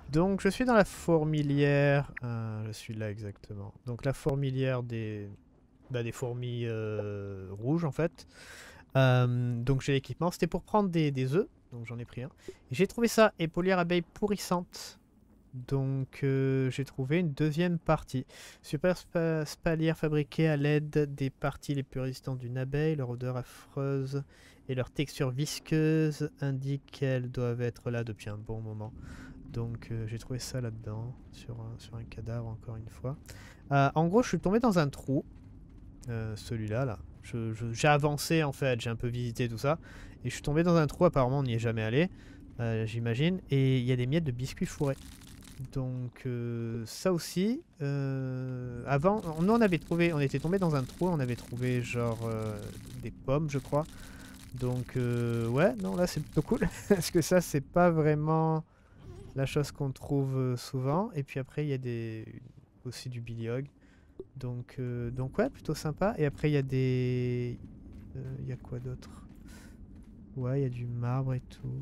Donc je suis dans la fourmilière. Je suis là exactement. Donc la fourmilière des fourmis rouges en fait. Donc j'ai l'équipement. C'était pour prendre des œufs. Donc j'en ai pris un. Et j'ai trouvé ça. Épaulière abeille pourrissante. Donc j'ai trouvé une deuxième partie. Super spalière fabriquée à l'aide des parties les plus résistantes d'une abeille. Leur odeur affreuse et leur texture visqueuse indiquent qu'elles doivent être là depuis un bon moment. Donc j'ai trouvé ça là-dedans, sur un cadavre encore une fois. En gros, je suis tombé dans un trou, celui-là, là. J'ai avancé en fait, j'ai un peu visité tout ça. Et je suis tombé dans un trou, apparemment on n'y est jamais allé, j'imagine. Et il y a des miettes de biscuits fourrés. Donc ça aussi, avant, nous on avait trouvé, on était tombé dans un trou, on avait trouvé genre des pommes je crois. Donc ouais, non là c'est plutôt cool. Parce que ça c'est pas vraiment la chose qu'on trouve souvent. Et puis après il y a aussi du Billy Hog. Donc ouais, plutôt sympa. Et après il y a il y a quoi d'autre? Ouais, il y a du marbre et tout.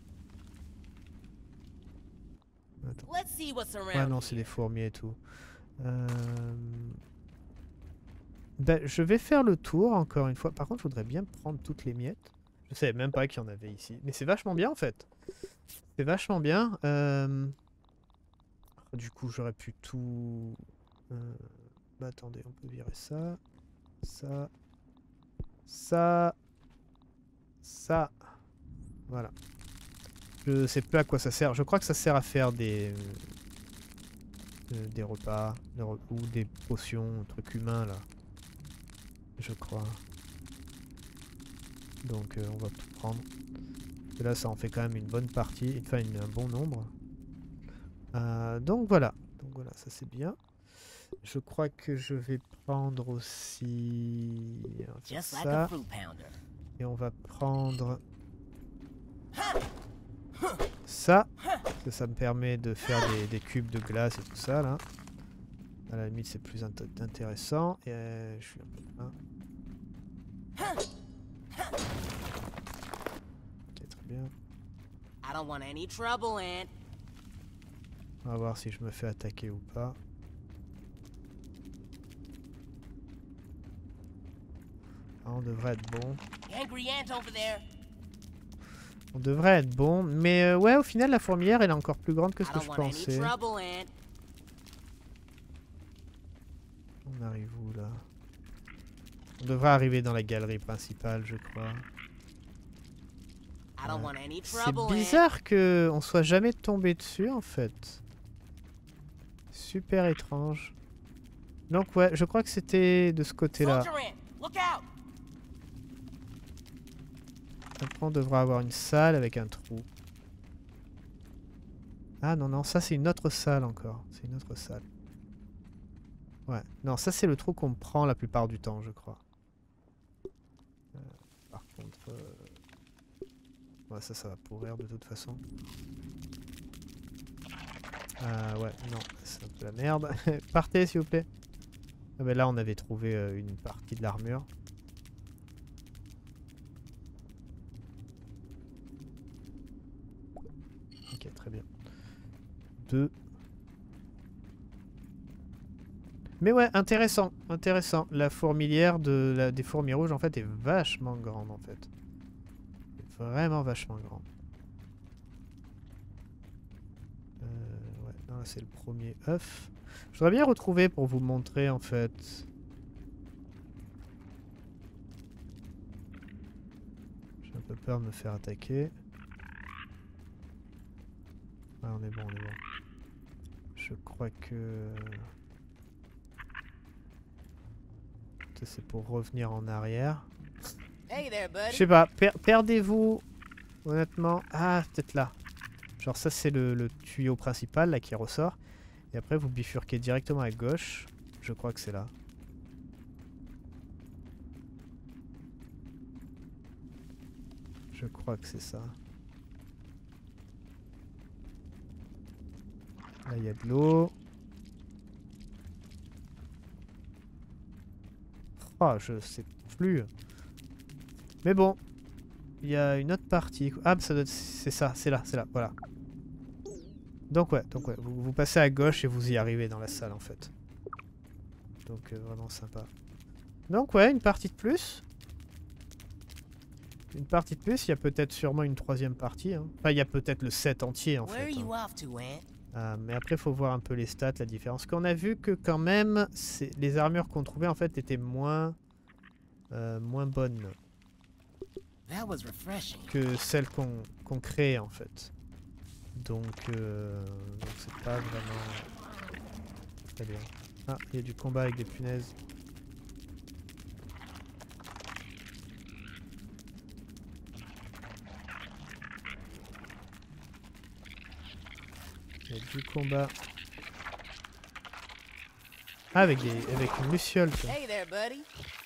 Attends. Ouais, non, c'est des fourmis et tout. Euh... Ben, je vais faire le tour encore une fois. Par contre, je voudrais bien prendre toutes les miettes. Je savais même pas qu'il y en avait ici. Mais c'est vachement bien en fait. C'est vachement bien. Du coup, j'aurais pu tout... Bah attendez, on peut virer ça. Ça. Ça. Ça. Voilà. Je sais plus à quoi ça sert. Je crois que ça sert à faire des repas. Ou des potions, trucs humains là. Je crois. Donc on va tout prendre. Et là ça en fait quand même une bonne partie. Enfin un bon nombre. Donc voilà. Donc voilà, ça c'est bien. Je crois que je vais prendre aussi ça. Et on va prendre ça. Parce que ça me permet de faire des cubes de glace et tout ça là. À la limite c'est plus intéressant. Et je suis un peu là. Ok, très bien. On va voir si je me fais attaquer ou pas. Ah, on devrait être bon. On devrait être bon. Mais ouais, au final, la fourmilière, elle est encore plus grande que ce que je pensais. On arrive où, là? On devrait arriver dans la galerie principale, je crois. C'est bizarre qu'on soit jamais tombé dessus, en fait. Super étrange. Donc ouais, je crois que c'était de ce côté-là. Après, on devrait avoir une salle avec un trou. Ah non, non, ça c'est une autre salle encore. C'est une autre salle. Ouais, non, ça c'est le trou qu'on prend la plupart du temps, je crois. Par contre... ouais, ça va pourrir de toute façon. Ouais, non, c'est un peu la merde. Partez s'il vous plaît. Ah bah là, on avait trouvé une partie de l'armure. Ok, très bien. 2. Mais ouais, intéressant, intéressant. La fourmilière des fourmis rouges, en fait, est vachement grande, en fait. Vraiment vachement grande. Ouais, non, là, c'est le premier œuf. Je voudrais bien retrouver pour vous montrer, en fait. J'ai un peu peur de me faire attaquer. Ouais, on est bon, on est bon. Je crois que... c'est pour revenir en arrière. Je sais pas, perdez-vous, honnêtement. Ah, peut-être là. Genre ça c'est le tuyau principal là qui ressort. Et après vous bifurquez directement à gauche. Je crois que c'est là. Je crois que c'est ça. Là il y a de l'eau. Oh, je sais plus. Mais bon. Il y a une autre partie. Ah, ça doit être... c'est ça, c'est là, voilà. Donc ouais, vous passez à gauche et vous y arrivez dans la salle en fait. Donc vraiment sympa. Donc ouais, une partie de plus. Une partie de plus, il y a peut-être sûrement une troisième partie. Hein. Enfin, il y a peut-être le set entier en fait. Mais après, il faut voir un peu les stats, la différence. Qu'on a vu que quand même, les armures qu'on trouvait en fait étaient moins bonnes que celles qu'on crée en fait. Donc c'est pas vraiment très bien. Ah, il y a du combat avec des punaises. Il y a du combat. Ah, avec une luciole. Hey there, buddy.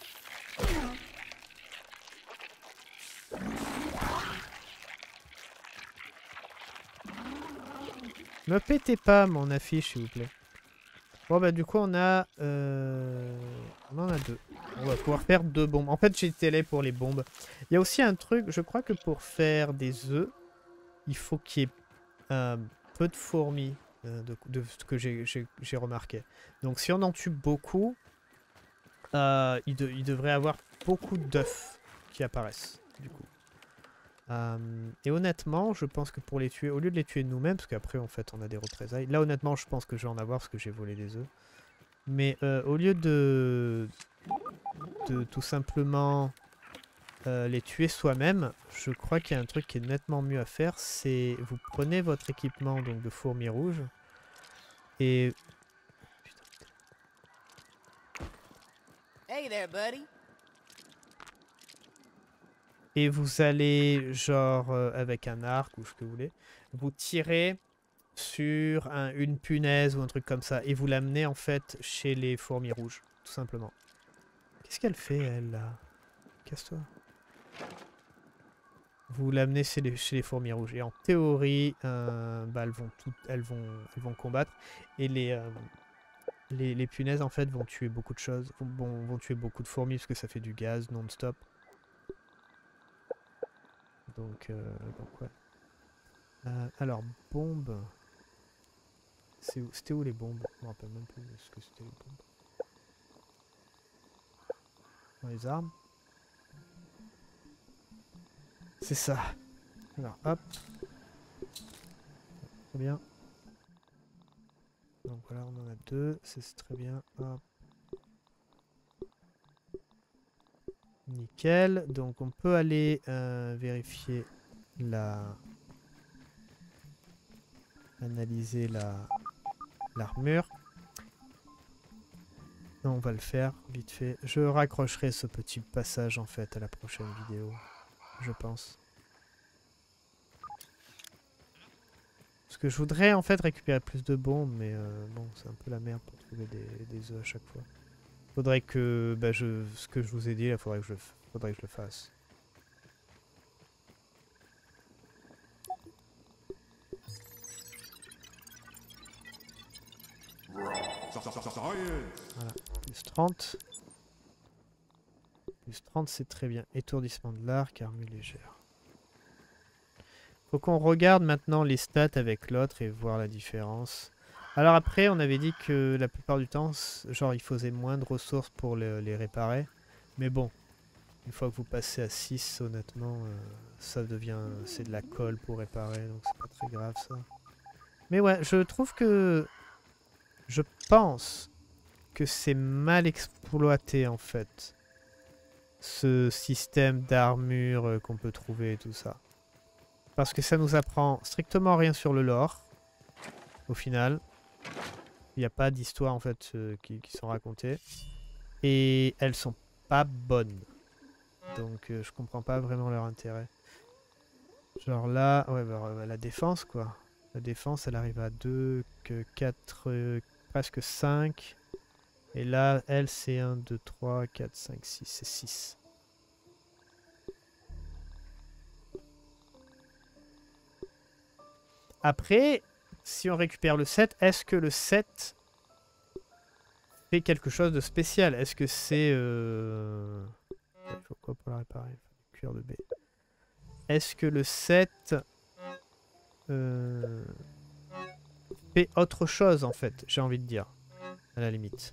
Ne pétez pas mon affiche, s'il vous plaît. Bon, bah, du coup, on en a deux. On va pouvoir faire 2 bombes. En fait, j'ai télé pour les bombes. Il y a aussi un truc, je crois que pour faire des œufs, il faut qu'il y ait peu de fourmis, de ce que j'ai remarqué. Donc, si on en tue beaucoup, il devrait y avoir beaucoup d'œufs qui apparaissent, du coup. Et honnêtement, je pense que pour les tuer, au lieu de les tuer nous-mêmes, parce qu'après en fait on a des représailles, là honnêtement je pense que je vais en avoir parce que j'ai volé des œufs. Mais au lieu de tout simplement les tuer soi-même, je crois qu'il y a un truc qui est nettement mieux à faire, c'est vous prenez votre équipement donc de fourmis rouges et... Hey there, buddy. Et vous allez, genre, avec un arc ou ce que vous voulez, vous tirez sur une punaise ou un truc comme ça. Et vous l'amenez, en fait, chez les fourmis rouges, tout simplement. Qu'est-ce qu'elle fait, elle, là? Casse-toi. Vous l'amenez chez les fourmis rouges. Et en théorie, bah, elles vont combattre. Et les punaises, en fait, vont tuer beaucoup de choses. Vont tuer beaucoup de fourmis, parce que ça fait du gaz non-stop. Donc ouais. Alors, bombes. C'était où les bombes? Je me rappelle même plus ce que c'était les bombes. Dans les armes. C'est ça. Alors, hop. Très bien. Donc voilà, on en a 2. C'est très bien. Hop. Nickel. Donc on peut aller vérifier analyser l'armure. On va le faire vite fait. Je raccrocherai ce petit passage en fait à la prochaine vidéo, je pense. Parce que je voudrais en fait récupérer plus de bombes, mais bon, c'est un peu la merde pour trouver des œufs à chaque fois. Faudrait que, bah, ce que je vous ai dit, là, faudrait que je le fasse. Voilà, plus 30. Plus 30, c'est très bien. Étourdissement de l'arc, armure légère. Faut qu'on regarde maintenant les stats avec l'autre et voir la différence. Alors après, on avait dit que la plupart du temps, genre, il faisait moins de ressources pour les réparer. Mais bon, une fois que vous passez à 6, honnêtement, ça devient... c'est de la colle pour réparer, donc c'est pas très grave ça. Mais ouais, je trouve que... je pense que c'est mal exploité en fait. Ce système d'armure qu'on peut trouver et tout ça. Parce que ça nous apprend strictement rien sur le lore, au final. Il n'y a pas d'histoire en fait qui sont racontées. Et elles sont pas bonnes. Donc je comprends pas vraiment leur intérêt. Genre là, ouais, bah, la défense quoi. La défense elle arrive à 2, 4, presque 5. Et là, elle c'est 1, 2, 3, 4, 5, 6, c'est 6. Après, si on récupère le 7, est-ce que le 7 fait quelque chose de spécial? Est-ce que c'est... Il faut quoi pour la réparer? Cuir de baie. Est-ce que le 7... fait autre chose en fait, j'ai envie de dire, à la limite.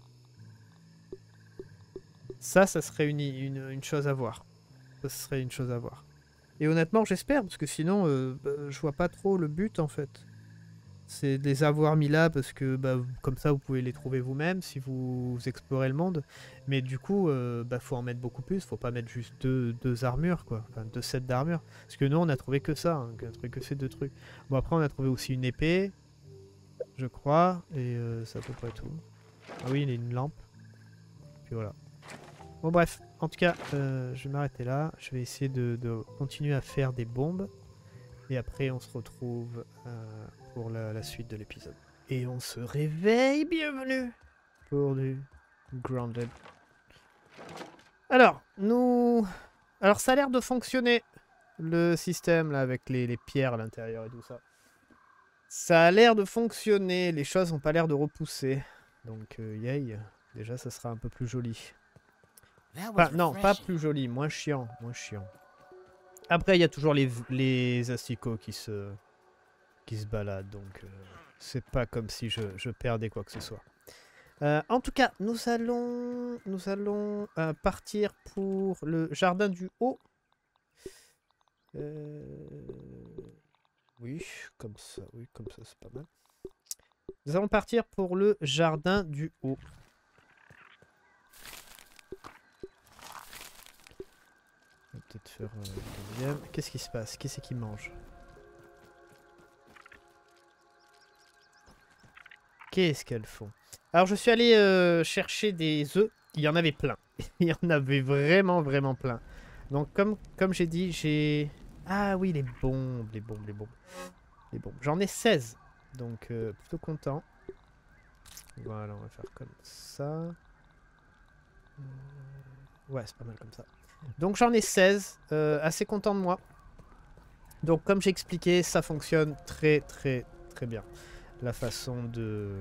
Ça serait une chose à voir. Ça serait une chose à voir. Et honnêtement, j'espère, parce que sinon, je vois pas trop le but en fait. C'est de les avoir mis là parce que comme ça vous pouvez les trouver vous-même si vous explorez le monde. Mais du coup, faut en mettre beaucoup plus. Faut pas mettre juste deux armures quoi. Enfin 2 sets d'armure. Parce que nous on a trouvé que ça, hein, on a trouvé que ces 2 trucs. Bon après on a trouvé aussi une épée, je crois. Et c'est à peu près tout. Ah oui, il y a une lampe. Puis voilà. Bon bref, en tout cas, je vais m'arrêter là. Je vais essayer de continuer à faire des bombes. Et après on se retrouve pour la suite de l'épisode. Et on se réveille, bienvenue pour du Grounded. Alors, Alors ça a l'air de fonctionner, le système là avec les pierres à l'intérieur et tout ça. Ça a l'air de fonctionner, les choses n'ont pas l'air de repousser. Donc, yay, déjà ça sera un peu plus joli. Enfin, non, pas plus joli, moins chiant, moins chiant. Après, il y a toujours les asticots qui se baladent, donc c'est pas comme si je perdais quoi que ce soit. En tout cas, nous allons partir pour le jardin du haut. Oui, comme ça c'est pas mal. Nous allons partir pour le jardin du haut. On va peut-être faire un deuxième. Qu'est-ce qui se passe? Qu'est-ce qui mange? Qu'est-ce qu'elles font? Alors je suis allé chercher des œufs. Il y en avait plein. Il y en avait vraiment, vraiment plein. Donc comme j'ai dit, j'ai... Ah oui, les bombes. J'en ai 16. Donc plutôt content. Voilà, on va faire comme ça. Ouais, c'est pas mal comme ça. Donc j'en ai 16. Assez content de moi. Donc comme j'ai expliqué, ça fonctionne très, très, très bien. La façon de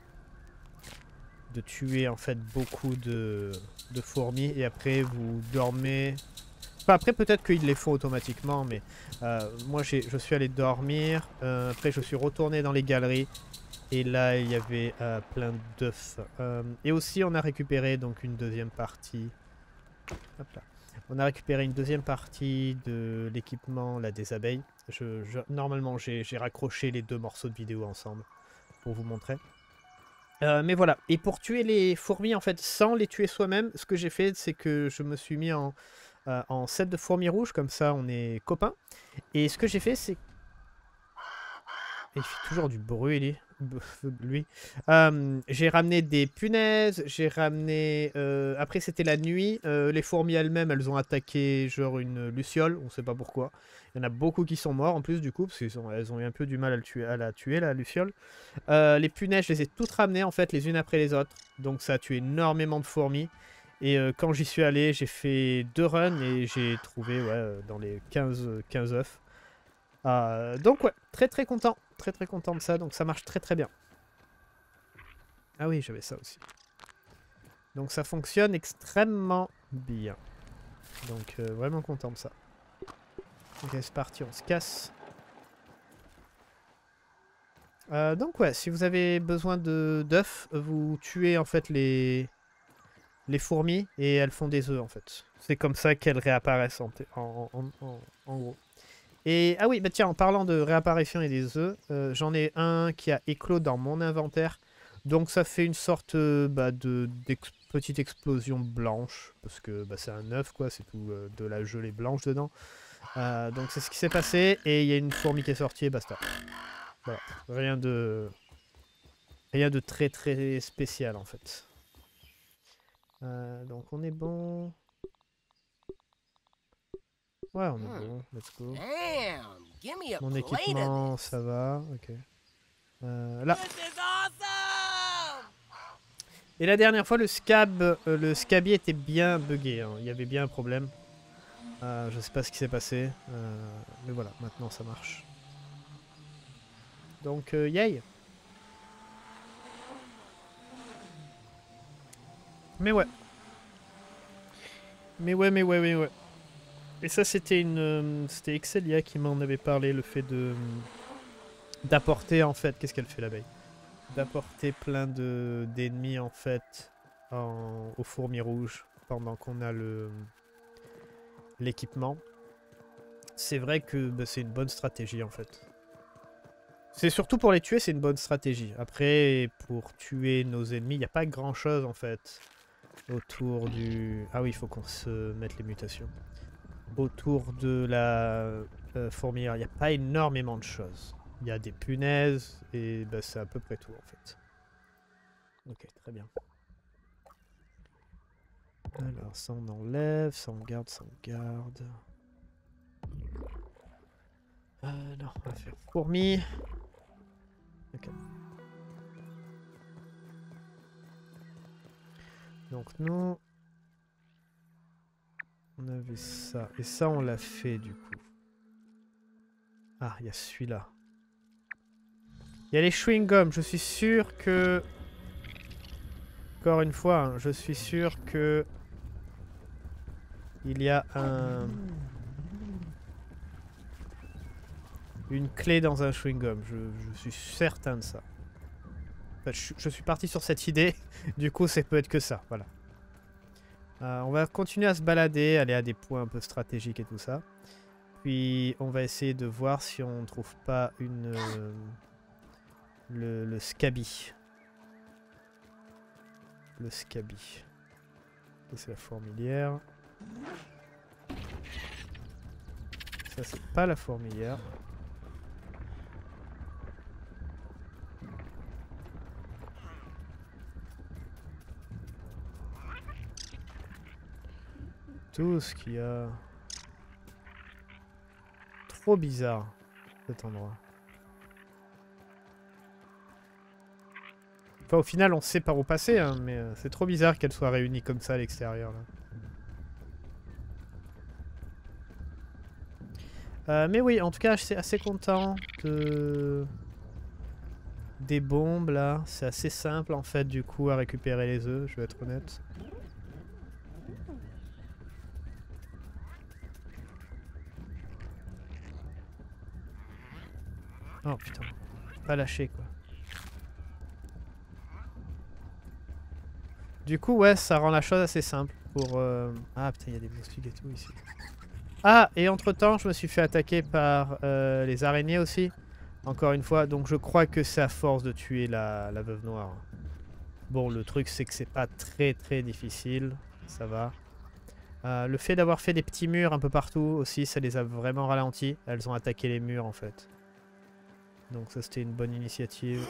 tuer en fait beaucoup de fourmis et après vous dormez. Enfin, après peut-être qu'ils les font automatiquement, mais moi je suis allé dormir. Après je suis retourné dans les galeries et là il y avait plein d'œufs. Et aussi on a récupéré donc une deuxième partie. Hop là. On a récupéré une deuxième partie de l'équipement là des abeilles. Normalement j'ai raccroché les 2 morceaux de vidéo ensemble pour vous montrer. Mais voilà, et pour tuer les fourmis en fait sans les tuer soi-même, ce que j'ai fait c'est que je me suis mis en set de fourmis rouges, comme ça on est copains. Et ce que j'ai fait c'est... Il fait toujours du bruit lui. J'ai ramené des punaises, j'ai ramené... Après c'était la nuit, les fourmis elles-mêmes elles ont attaqué genre une luciole, on sait pas pourquoi. Il y en a beaucoup qui sont morts en plus du coup, parce qu'elles ont eu un peu du mal à la tuer la luciole. Les punaises je les ai toutes ramenées en fait les unes après les autres, donc ça a tué énormément de fourmis. Et quand j'y suis allé j'ai fait 2 runs et j'ai trouvé dans les 15 œufs. Donc ouais, très très content de ça, donc ça marche très très bien. Ah oui, j'avais ça aussi. Donc ça fonctionne extrêmement bien. Donc vraiment content de ça. Ok, c'est parti, on se casse. Donc ouais, si vous avez besoin d'œufs, vous tuez en fait les fourmis et elles font des œufs en fait. C'est comme ça qu'elles réapparaissent en gros. Et ah oui, bah tiens, en parlant de réapparition et des œufs, j'en ai un qui a éclos dans mon inventaire. Donc ça fait une sorte de petite explosion blanche. Parce que c'est un œuf quoi, c'est tout de la gelée blanche dedans. Donc c'est ce qui s'est passé. Et il y a une fourmi qui est sortie et basta. Voilà, rien de très très spécial en fait. Donc on est bon. Ouais, on est bon, let's go. Mon équipement, ça va, ok. Là. Et la dernière fois, le scabier était bien buggé, hein. Il y avait bien un problème. Je sais pas ce qui s'est passé. Mais voilà, maintenant ça marche. Donc, yay! Mais ouais. Mais ouais. Et ça, c'était c'était Excelia qui m'en avait parlé, le fait d'apporter, en fait... Qu'est-ce qu'elle fait, l'abeille? d'apporter plein d'ennemis en fait aux fourmis rouges pendant qu'on a l'équipement. C'est vrai que bah, c'est une bonne stratégie en fait. C'est surtout pour les tuer, c'est une bonne stratégie. Après, pour tuer nos ennemis, il n'y a pas grand chose en fait autour du... Ah oui, il faut qu'on se mette les mutations. Autour de la fourmilière, il n'y a pas énormément de choses. Il y a des punaises et bah, c'est à peu près tout en fait. Ok, très bien. Alors, ça on enlève, ça on garde, ça on garde. Non, on va faire fourmi. Ok. Donc nous, on avait ça. Et ça, on l'a fait du coup. Ah, il y a celui-là. Il y a les chewing-gums. Je suis sûr que... Encore une fois, hein, je suis sûr que... Il y a une clé dans un chewing-gum. Je suis certain de ça. Enfin, je suis parti sur cette idée. Du coup, ça peut être que ça. Voilà. On va continuer à se balader, aller à des points un peu stratégiques et tout ça. Puis on va essayer de voir si on ne trouve pas le scabi. Le scabi. C'est la fourmilière. Ça, c'est pas la fourmilière. Tout ce qu'il y a... Trop bizarre, cet endroit. Enfin, au final, on sait par où passer, hein, mais c'est trop bizarre qu'elle soit réunie comme ça à l'extérieur. Mais oui, en tout cas, je suis assez content des bombes, là. C'est assez simple, en fait, du coup, à récupérer les œufs, je vais être honnête. Oh, putain. Pas lâché, quoi. Du coup, ouais, ça rend la chose assez simple pour... Ah, putain, il y a des moustiques et tout, ici. Ah, et entre-temps, je me suis fait attaquer par les araignées aussi. Encore une fois, donc je crois que c'est à force de tuer la veuve noire. Bon, le truc, c'est que c'est pas très difficile. Ça va. Le fait d'avoir fait des petits murs un peu partout aussi, ça les a vraiment ralentis. Elles ont attaqué les murs, en fait. Donc ça, c'était une bonne initiative.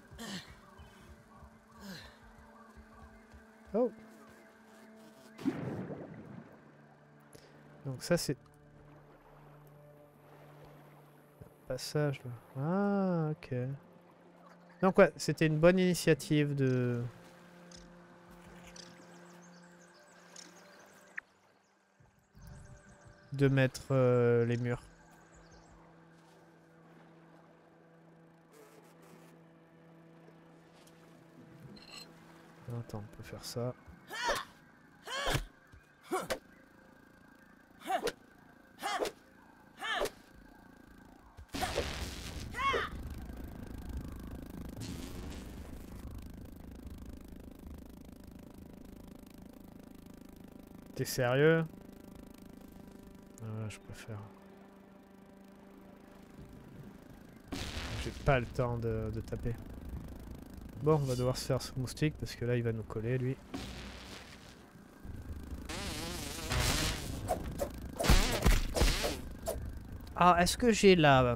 Oh! Donc ça, c'est... Passage, là. Ah, ok. Donc ouais, c'était une bonne initiative de mettre les murs. Attends, on peut faire ça. T'es sérieux? Je préfère. J'ai pas le temps de taper. Bon, on va devoir se faire ce moustique parce que là il va nous coller lui. Ah, est-ce que j'ai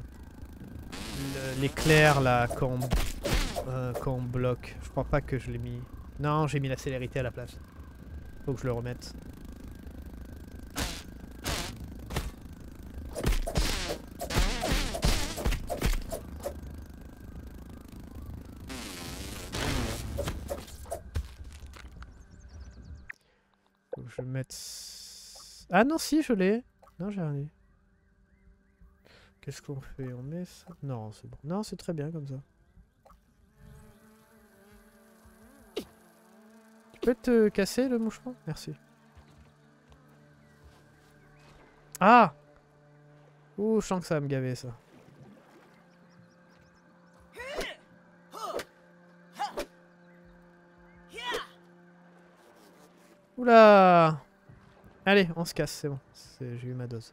l'éclair là quand on bloque? Je crois pas que je l'ai mis. Non, j'ai mis la célérité à la place. Faut que je le remette. Faut que je mette... Ah non, si, je l'ai. Non, j'ai rien. Qu'est-ce qu'on fait? On met ça? Non, c'est bon. Non, c'est très bien comme ça. Tu peux te casser le moucheron? Merci. Ah! Ouh, je sens que ça va me gaver ça. Oula! Allez, on se casse, c'est bon. J'ai eu ma dose.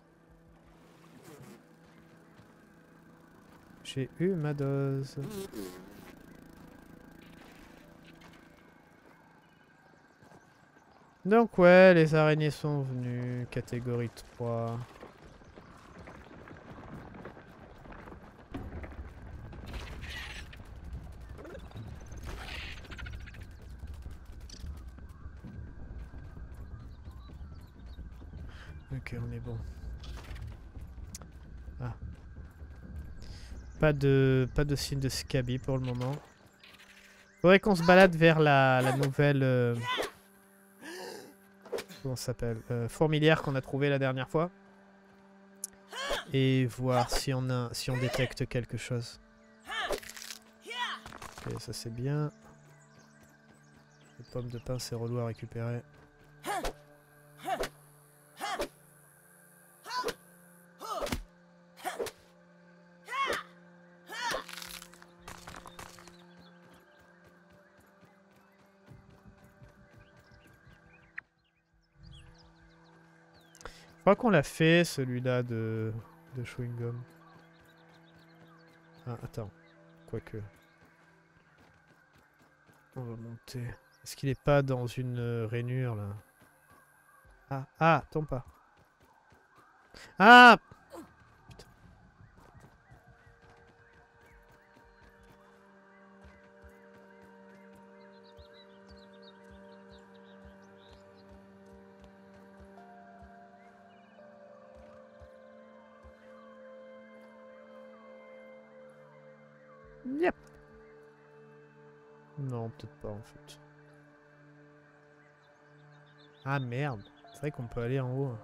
J'ai eu ma dose. Donc ouais, les araignées sont venues. Catégorie 3. Ok, on est bon. Ah. Pas de signe de Scaby pour le moment. Faudrait qu'on se balade vers la nouvelle... comment ça s'appelle, fourmilière qu'on a trouvée la dernière fois. Et voir si on détecte quelque chose. Ok, ça c'est bien. Les pommes de pin, c'est relou à récupérer. Je crois qu'on l'a fait, celui-là de chewing gum. Ah, attends. Quoique. On va monter. Est-ce qu'il est pas dans une rainure, là? Ah, ah, tombe pas. Ah! Putain. Yep. Non, peut-être pas, en fait. Ah, merde. C'est vrai qu'on peut aller en haut.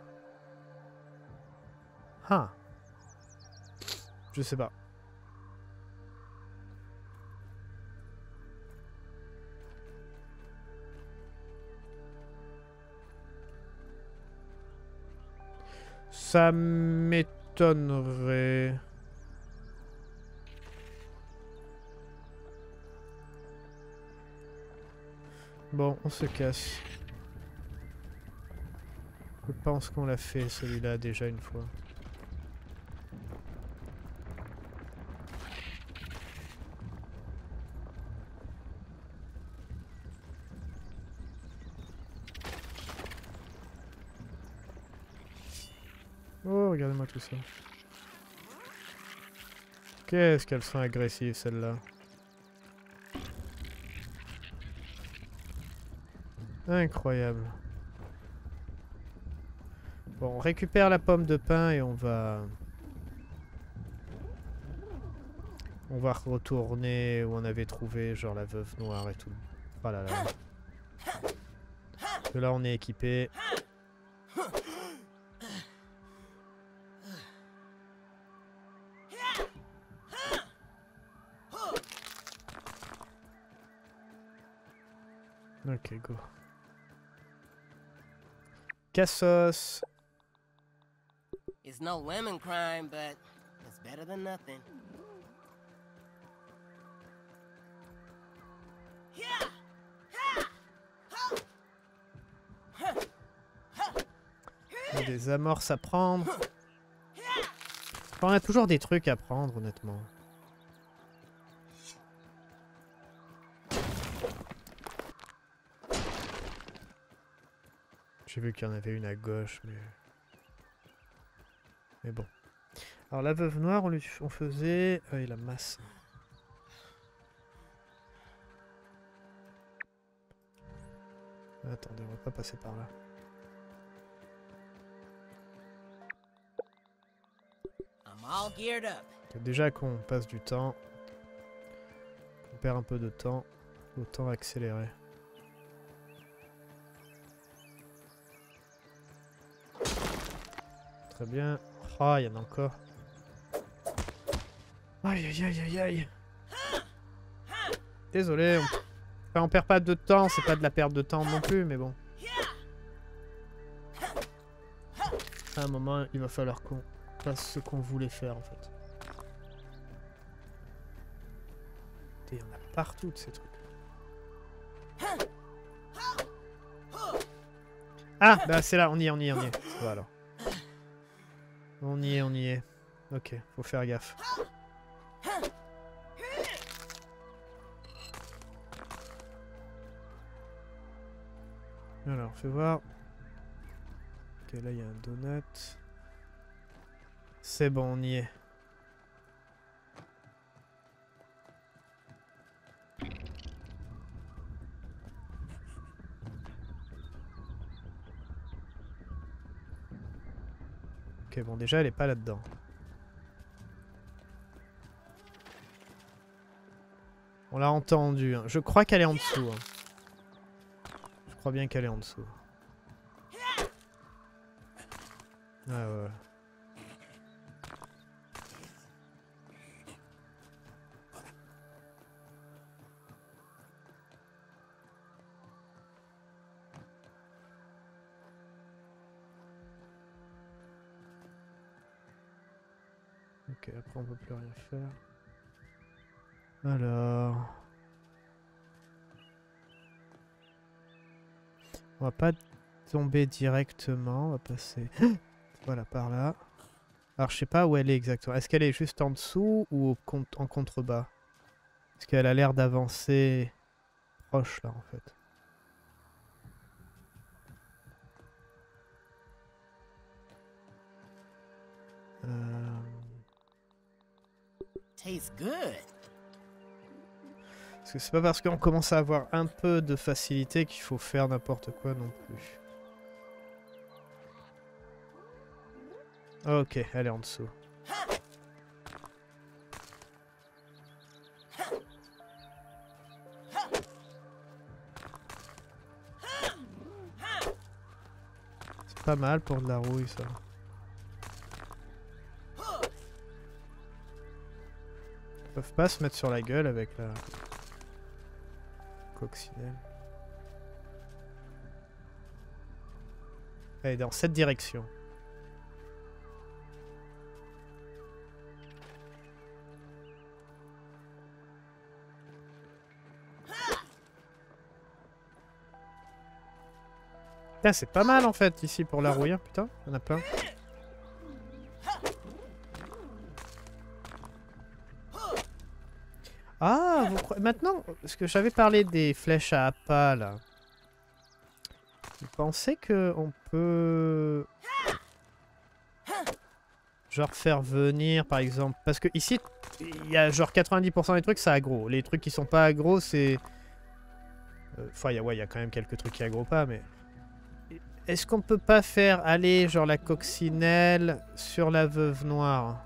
Ah. Je sais pas. Ça m'étonnerait. Bon, on se casse. Je pense qu'on l'a fait celui-là déjà une fois. Oh, regardez-moi tout ça. Qu'est-ce qu'elles sont agressives, celles-là. Incroyable. Bon, on récupère la pomme de pin et on va... On va retourner où on avait trouvé, genre la veuve noire et tout. Oh là là. Parce que là, on est équipé. Ok, go. Cassos. It's no lemon crime, but it's better than nothing. Il y a des amorces à prendre. Enfin, on a toujours des trucs à prendre, honnêtement. J'ai vu qu'il y en avait une à gauche, mais bon. Alors la veuve noire, on faisait... et la masse. Attendez, on va pas passer par là. I'm all geared up. Déjà qu'on passe du temps, qu'on perd un peu de temps, autant accélérer. Très bien. Ah, il y en a encore. Aïe aïe aïe aïe aïe. Désolé, on perd pas de temps, c'est pas de la perte de temps non plus, mais bon. À un moment, il va falloir qu'on fasse ce qu'on voulait faire en fait. Il y en a partout de ces trucs. Ah, bah c'est là, on y est, on y est, on y est. Voilà. On y est, on y est. Ok, faut faire gaffe. Alors, fais voir. Ok, là il y a un donut. C'est bon, on y est. Ok, bon, déjà elle est pas là-dedans. On l'a entendu. Hein. Je crois qu'elle est en dessous. Hein. Je crois bien qu'elle est en dessous. Ouais, ouais, ouais. Ok, après on peut plus rien faire. Alors... On va pas tomber directement, on va passer... voilà, par là. Alors je sais pas où elle est exactement. Est-ce qu'elle est juste en dessous ou en contrebas? Parce qu'elle a l'air d'avancer proche là en fait. Tastes good. Parce que c'est pas parce qu'on commence à avoir un peu de facilité qu'il faut faire n'importe quoi non plus. Ok, elle est en dessous. C'est pas mal pour de la rouille ça. Ils peuvent pas se mettre sur la gueule avec la coccinelle. Elle est dans cette direction. Putain, c'est pas mal en fait ici pour la rouille. Hein. Putain, il y en a plein. Ah, maintenant, parce que j'avais parlé des flèches à appât là. Vous pensez que on peut genre faire venir par exemple, parce que ici il y a genre 90% des trucs ça aggro. Les trucs qui sont pas aggro c'est, enfin ouais, il y a quand même quelques trucs qui aggro pas, mais est-ce qu'on peut pas faire aller genre la coccinelle sur la veuve noire?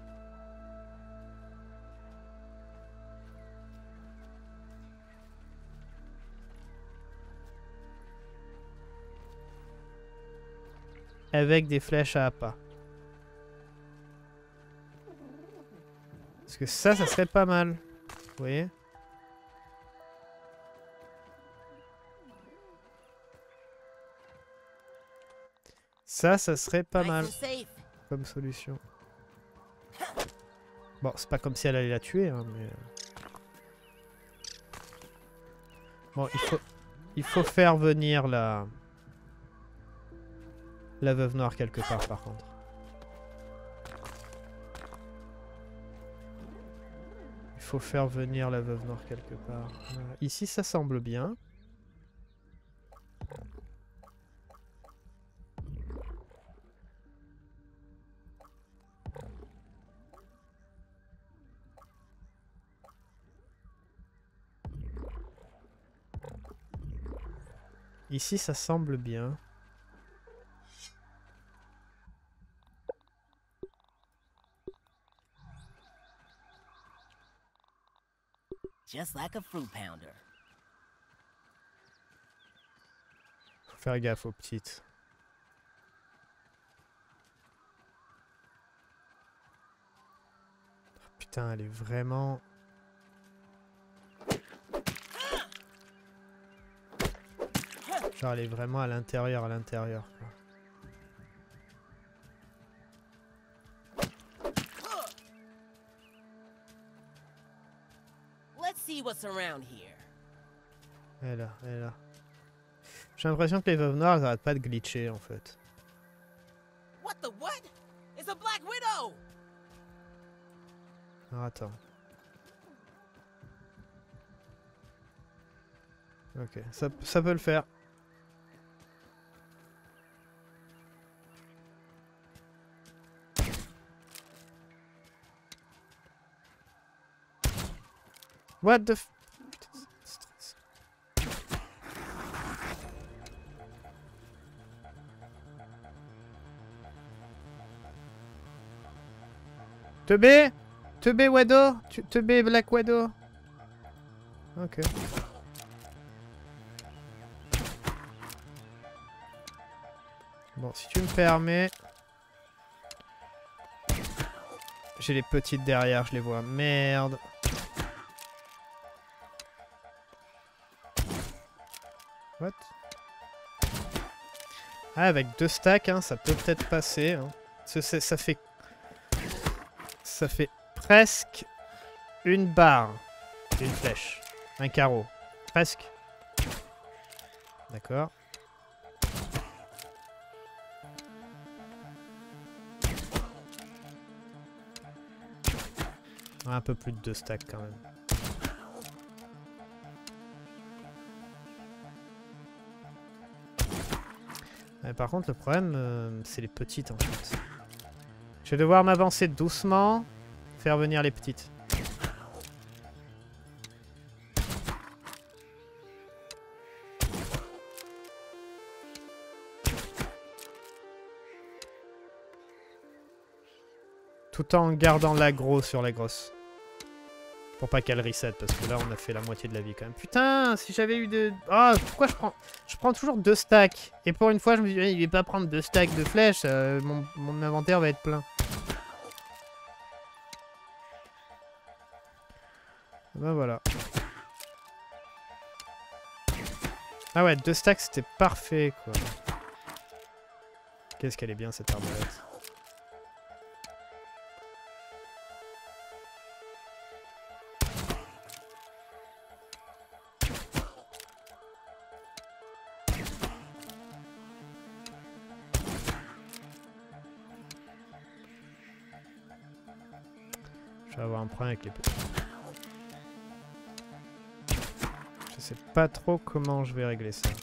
Avec des flèches à appât. Parce que ça serait pas mal. Vous voyez? Ça serait pas mal comme solution. Bon, c'est pas comme si elle allait la tuer, hein, mais... Bon, il faut faire venir la veuve noire quelque part, par contre. Il faut faire venir la veuve noire quelque part. Ici, ça semble bien. Ici, ça semble bien. Just like a fruit pounder. Faut faire gaffe aux petites. Oh, putain, elle est vraiment... Genre, elle est vraiment à l'intérieur, quoi. Let's see what's around here. Elle est là, elle est là. J'ai l'impression que les veuves noires, elles arrêtent pas de glitcher en fait. What the what? It's a Black Widow! Alors attends. Ok, ça peut le faire. What the f... Putain, c'est stressant. Teubé Widow? Teubé Black Widow? Ok. Bon, si tu me permets... J'ai les petites derrière, je les vois. Merde. What? Ah, avec 2 stacks, hein, ça peut peut-être passer. Hein. Ça fait presque une barre. Une flèche. Un carreau. Presque. D'accord. Un peu plus de 2 stacks quand même. Par contre, le problème, c'est les petites en fait. Je vais devoir m'avancer doucement, faire venir les petites. Tout en gardant l'aggro sur la grosse. Pour pas qu'elle reset, parce que là on a fait la moitié de la vie quand même. Putain, si j'avais eu de... Ah, pourquoi je prends toujours 2 stacks. Et pour une fois, je me suis dit, il va pas prendre 2 stacks de flèches, mon inventaire va être plein. Ben voilà. Ah ouais, 2 stacks, c'était parfait, quoi. Qu'est-ce qu'elle est bien, cette arbalète. Je vais avoir un problème avec les petits. Je sais pas trop comment je vais régler ça.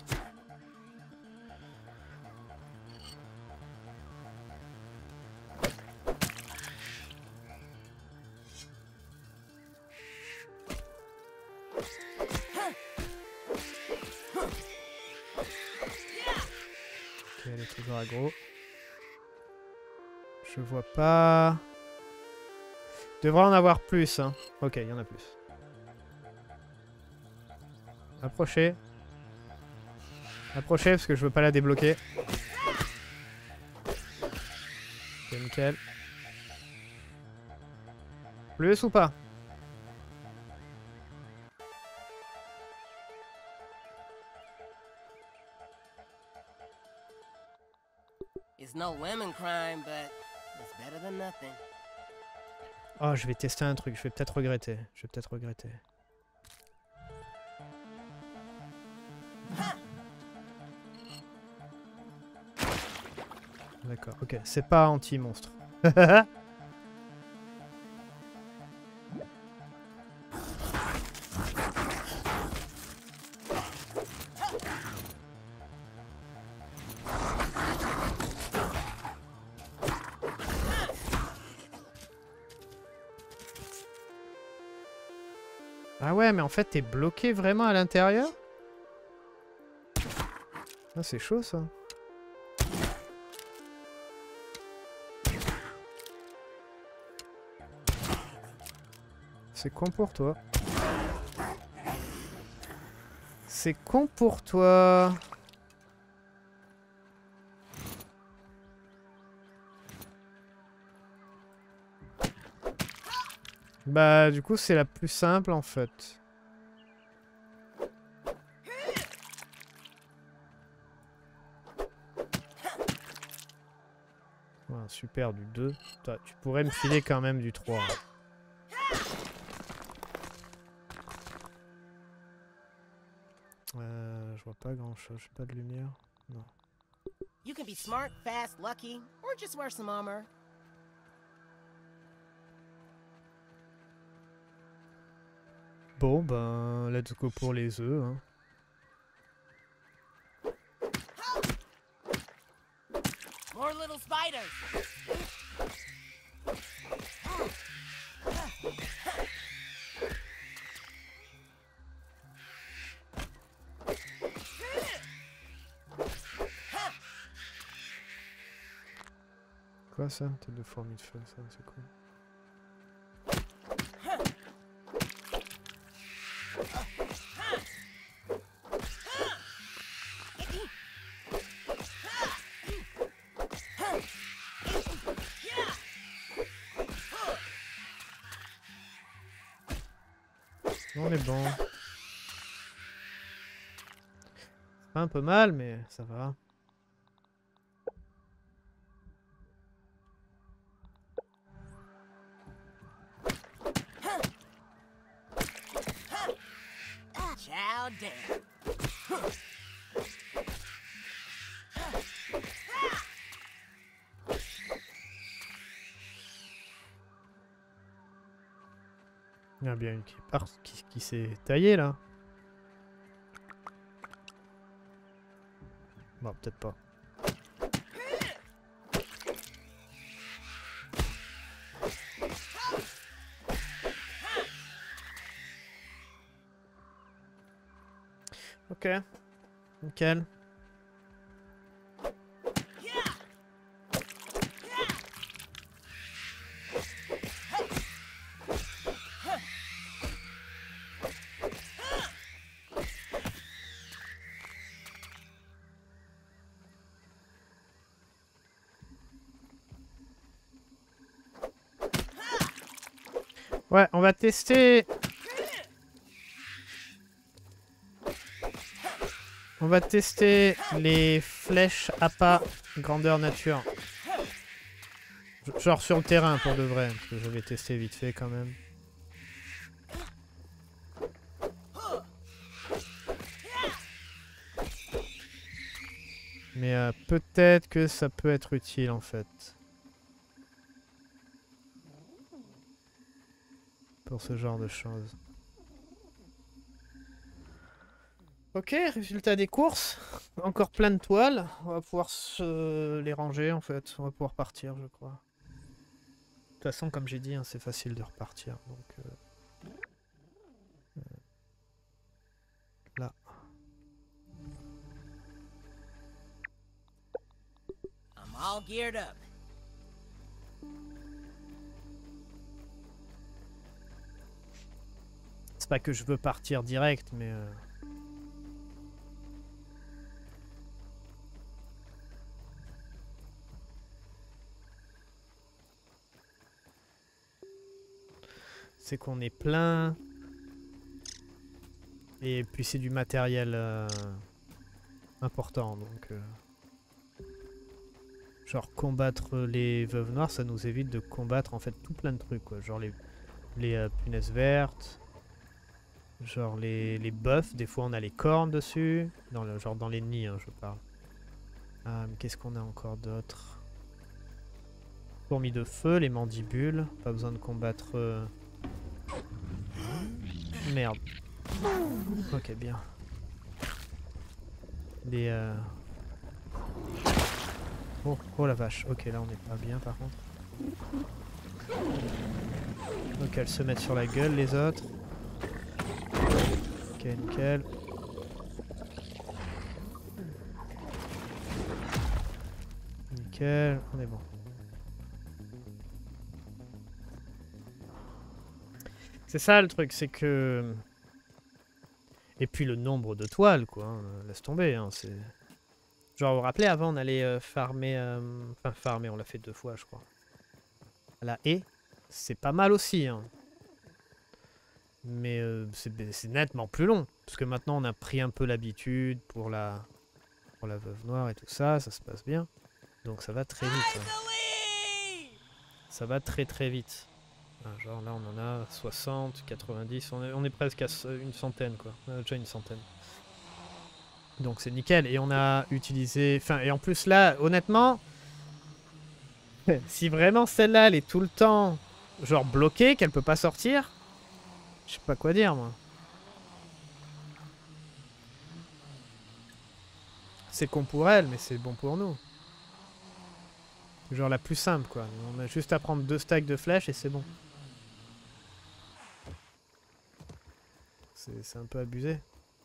Ok, elle est toujours aggro. Je vois pas... Devrait en avoir plus, hein. Ok, il y en a plus. Approchez. Approchez parce que je veux pas la débloquer. Ok, nickel. Plus ou pas? It's no women crime, but it's better than nothing. Oh, je vais tester un truc. Je vais peut-être regretter. Je vais peut-être regretter. D'accord, ok. C'est pas anti-monstre. Ah ouais, mais en fait, t'es bloqué vraiment à l'intérieur? Ah, c'est chaud, ça. C'est con pour toi. C'est con pour toi. Bah, du coup, c'est la plus simple, en fait. Voilà, super, du 2. Tu pourrais me filer quand même du 3. Je vois pas grand chose, j'ai pas de lumière. Non. You can be smart, fast, lucky, or just wear some armor. Bon, ben, let's go pour les œufs. Hein. More little spiders. Quoi ça? Tête de fourmi de feu, ça, c'est cool. On est bon. C'est pas un peu mal, mais ça va. Chow down. Il y en a bien une qui s'est taillée là. Bon, peut-être pas. Ok. Nickel. Ouais, on va tester. On va tester les flèches appât grandeur nature. Genre sur le terrain pour de vrai, parce que j'avais testé vite fait quand même. Mais peut-être que ça peut être utile en fait. Pour ce genre de choses. Ok, résultat des courses. Encore plein de toiles. On va pouvoir se les ranger en fait. On va pouvoir partir, je crois. De toute façon, comme j'ai dit, hein, c'est facile de repartir. Donc, là. I'm all geared up. C'est pas que je veux partir direct, mais... c'est qu'on est plein. Et puis c'est du matériel important, donc... genre combattre les veuves noires, ça nous évite de combattre en fait tout plein de trucs, quoi. Genre les punaises vertes. Genre les bœufs, des fois on a les cornes dessus. Genre dans les nids, hein, je parle. Qu'est-ce qu'on a encore d'autre? Fourmis de feu, les mandibules. Pas besoin de combattre... Merde. Ok, bien. Les... Oh la vache. Ok, là on est pas bien par contre. Ok, elles se mettent sur la gueule les autres. Ok, nickel. Nickel, on est bon. C'est ça le truc, c'est que... Et puis le nombre de toiles, quoi. Hein, laisse tomber, hein, c'est... Genre, vous vous rappelez, avant, on allait farmer... Enfin, farmer, on l'a fait 2 fois, je crois. À la haie, c'est pas mal aussi, hein. Mais c'est nettement plus long. Parce que maintenant, on a pris un peu l'habitude pour la veuve noire et tout ça. Ça se passe bien. Donc ça va très vite. Hein. Ça va très très vite. Genre là, on en a 60, 90. On est presque à une centaine, quoi. On a déjà une centaine. Donc c'est nickel. Et on a utilisé... Enfin, et en plus là, honnêtement, si vraiment celle-là, elle est tout le temps, genre bloquée, qu'elle peut pas sortir, je sais pas quoi dire, moi. C'est con pour elle, mais c'est bon pour nous. Genre la plus simple, quoi. On a juste à prendre 2 stacks de flèches et c'est bon. C'est un peu abusé.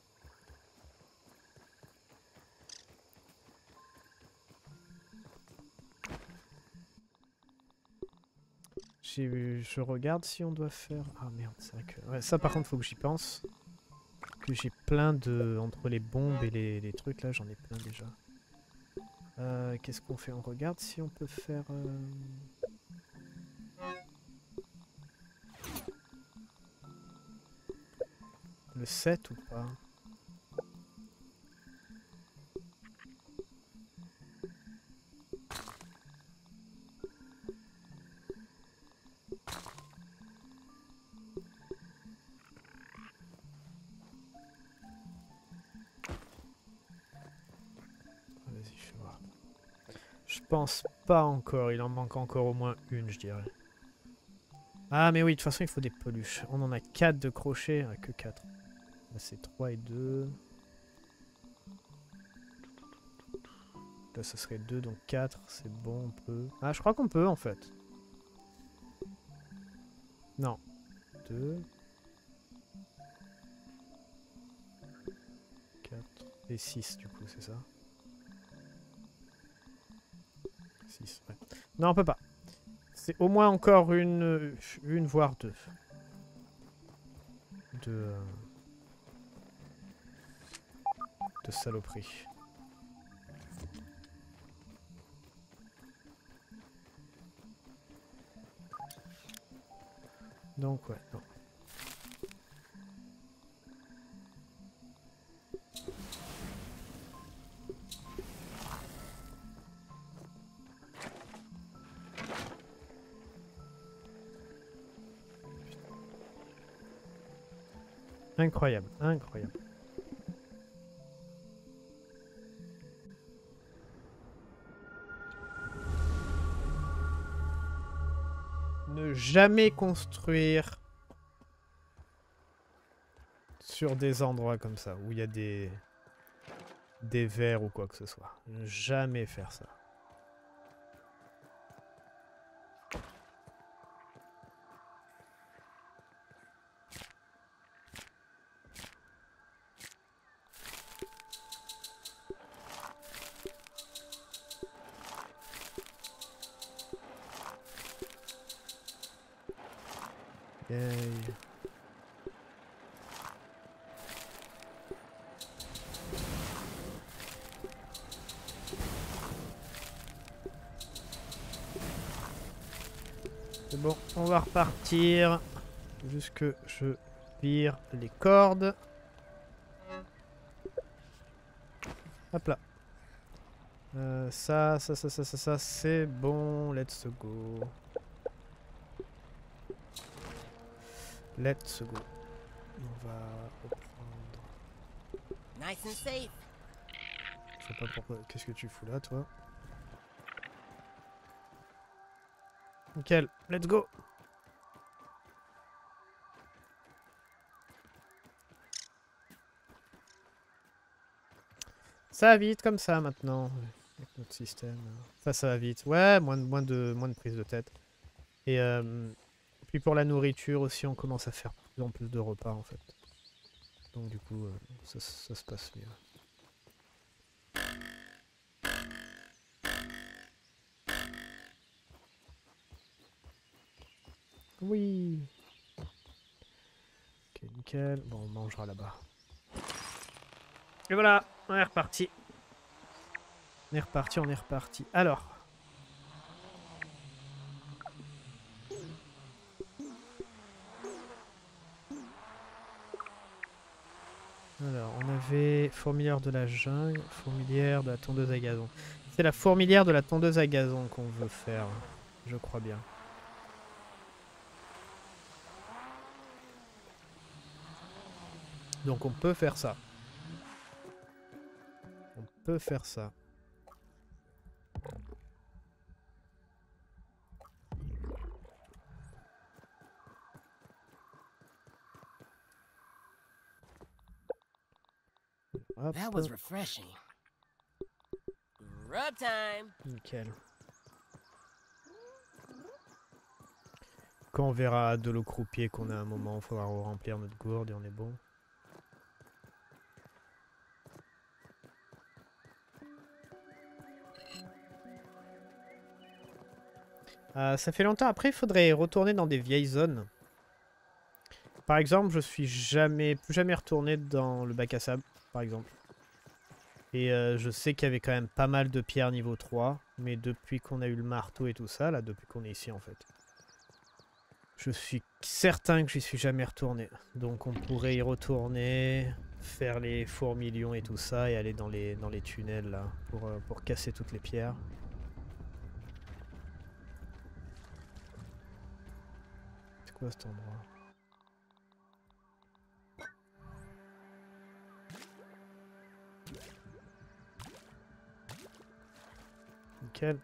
Je regarde si on doit faire... Ah merde, c'est vrai que... Ouais, ça par contre, faut que j'y pense. Que j'ai plein de... Entre les bombes et les trucs, là, j'en ai plein déjà. Qu'est-ce qu'on fait? On regarde si on peut faire... Le 7 ou pas? Vas-y, je vais voir. Je pense pas encore. Il en manque encore au moins une, je dirais. Ah, mais oui, de toute façon, il faut des peluches. On en a 4 de crochets. Ah, que 4. Là, c'est 3 et 2. Là, ça serait 2, donc 4. C'est bon, on peut. Ah, je crois qu'on peut, en fait. Non. 2. 4 et 6, du coup, c'est ça? 6, ouais. Non, on peut pas. C'est au moins encore une voire deux. De saloperie. Donc, ouais, non. Incroyable, incroyable. Ne jamais construire sur des endroits comme ça, où il y a des vers ou quoi que ce soit. Ne jamais faire ça. Yay. C'est bon, on va repartir. Juste que je vire les cordes. Hop là. Ça, c'est bon. Let's go. Let's go. On va reprendre. Nice and safe. Je sais pas pourquoi. Qu'est-ce que tu fous là, toi? Nickel. Let's go. Ça va vite comme ça maintenant. Avec notre système. Enfin, ça va vite. Ouais, moins de prise de tête. Et puis pour la nourriture aussi, on commence à faire de plus en plus de repas en fait. Donc du coup, ça se passe mieux. Oui. Ok, nickel. Bon, on mangera là-bas. Et voilà, on est reparti. On est reparti, on est reparti. Alors. Alors, on avait fourmilière de la jungle, fourmilière de la tondeuse à gazon. C'est la fourmilière de la tondeuse à gazon qu'on veut faire, je crois bien. Donc on peut faire ça. peut faire ça. Hop. That was refreshing. Rub time. Nickel. Quand on verra de l'eau croupier qu'on a un moment, il faudra remplir notre gourde et on est bon. Ça fait longtemps. Après, il faudrait retourner dans des vieilles zones. Par exemple, je suis plus jamais retourné dans le bac à sable, par exemple. Et je sais qu'il y avait quand même pas mal de pierres niveau 3. Mais depuis qu'on a eu le marteau et tout ça, là, depuis qu'on est ici en fait. Je suis certain que j'y suis jamais retourné. Donc on pourrait y retourner, faire les fourmilions et tout ça, et aller dans les tunnels là, pour casser toutes les pierres. C'est quoi cet endroit? Nickel.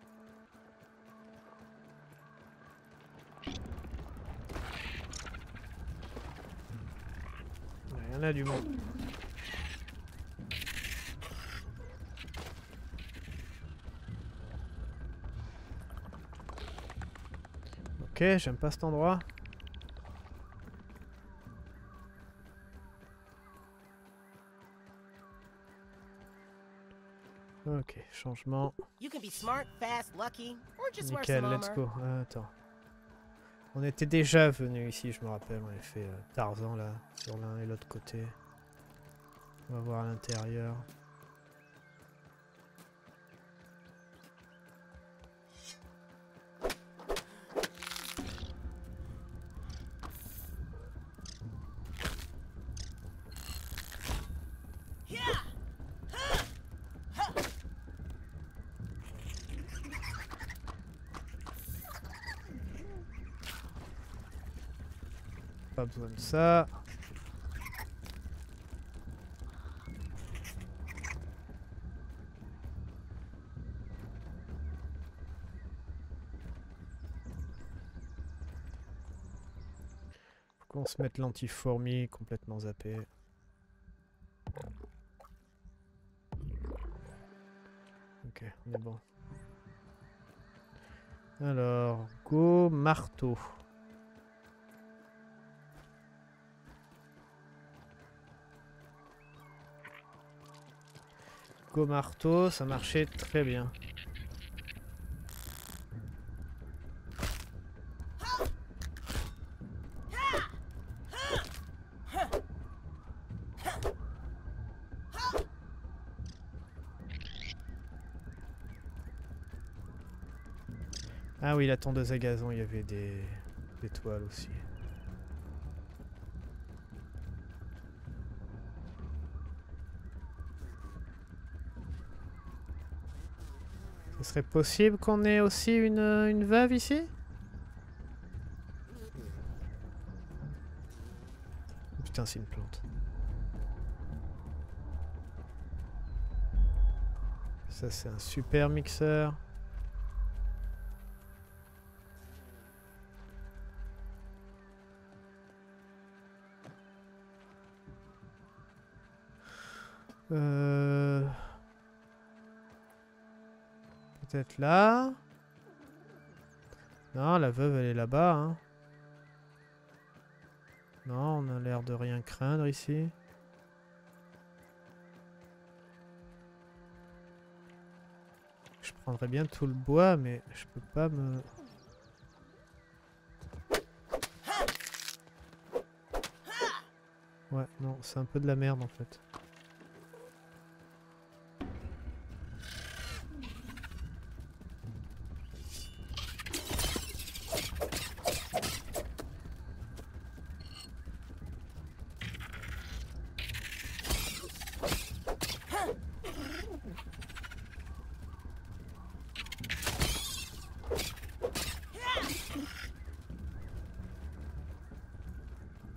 Il y en a du monde. Ok, j'aime pas cet endroit. Ok, changement. You can be smart, fast, lucky, or just wear Nickel, some let's armor. go. Attends. On était déjà venu ici, je me rappelle. On avait fait Tarzan là, sur l'un et l'autre côté. On va voir à l'intérieur. Pas besoin de ça. Faut qu'on se mette l'anti-fourmi complètement zappé. Ok, on est bon. Alors, go marteau. Go marteau, ça marchait très bien. Ah oui, la tondeuse à gazon, il y avait des toiles aussi. Ce serait possible qu'on ait aussi une veuve ici? Oh, putain, c'est une plante. Ça, c'est un super mixeur. Peut-être là. Non, la veuve, elle est là-bas. Hein. Non, on a l'air de rien craindre ici. Je prendrais bien tout le bois, mais je peux pas me... Ouais, non, c'est un peu de la merde en fait.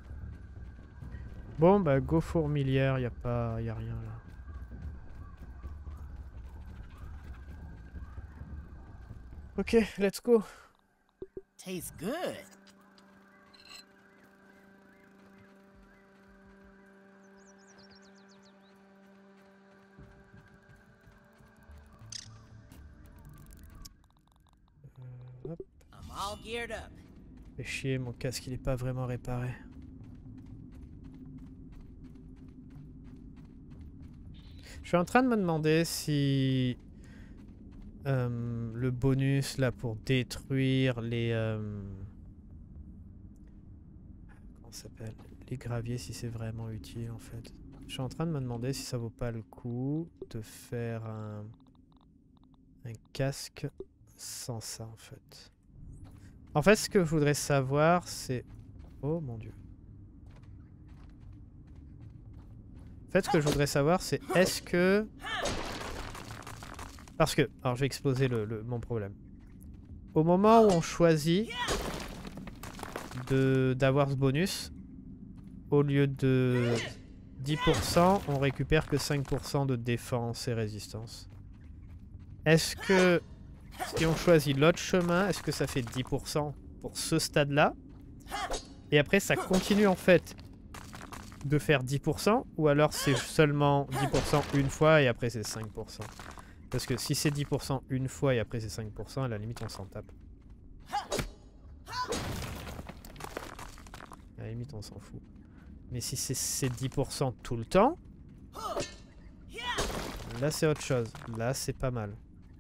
Bon, bah, go fourmilière, y a rien là. Ok, let's go. Tastes good. Hop. I'm all geared up. Fait chier, mon casque il est pas vraiment réparé. Je suis en train de me demander si le bonus là pour détruire les comment ça s'appelle, les graviers, si c'est vraiment utile en fait. Je suis en train de me demander si ça vaut pas le coup de faire un casque sans ça en fait. En fait, ce que je voudrais savoir, c'est... Oh mon dieu. En fait, ce que je voudrais savoir, c'est est-ce que... Parce que... Alors, je vais exposer mon problème. Au moment où on choisit d'avoir ce bonus, au lieu de 10%, on récupère que 5% de défense et résistance. Est-ce que... Si on choisit l'autre chemin, est-ce que ça fait 10% pour ce stade-là? Et après, ça continue en fait de faire 10%, ou alors c'est seulement 10% une fois et après c'est 5%. Parce que si c'est 10% une fois et après c'est 5%, à la limite on s'en tape. À la limite on s'en fout. Mais si c'est 10% tout le temps, là c'est autre chose. Là c'est pas mal.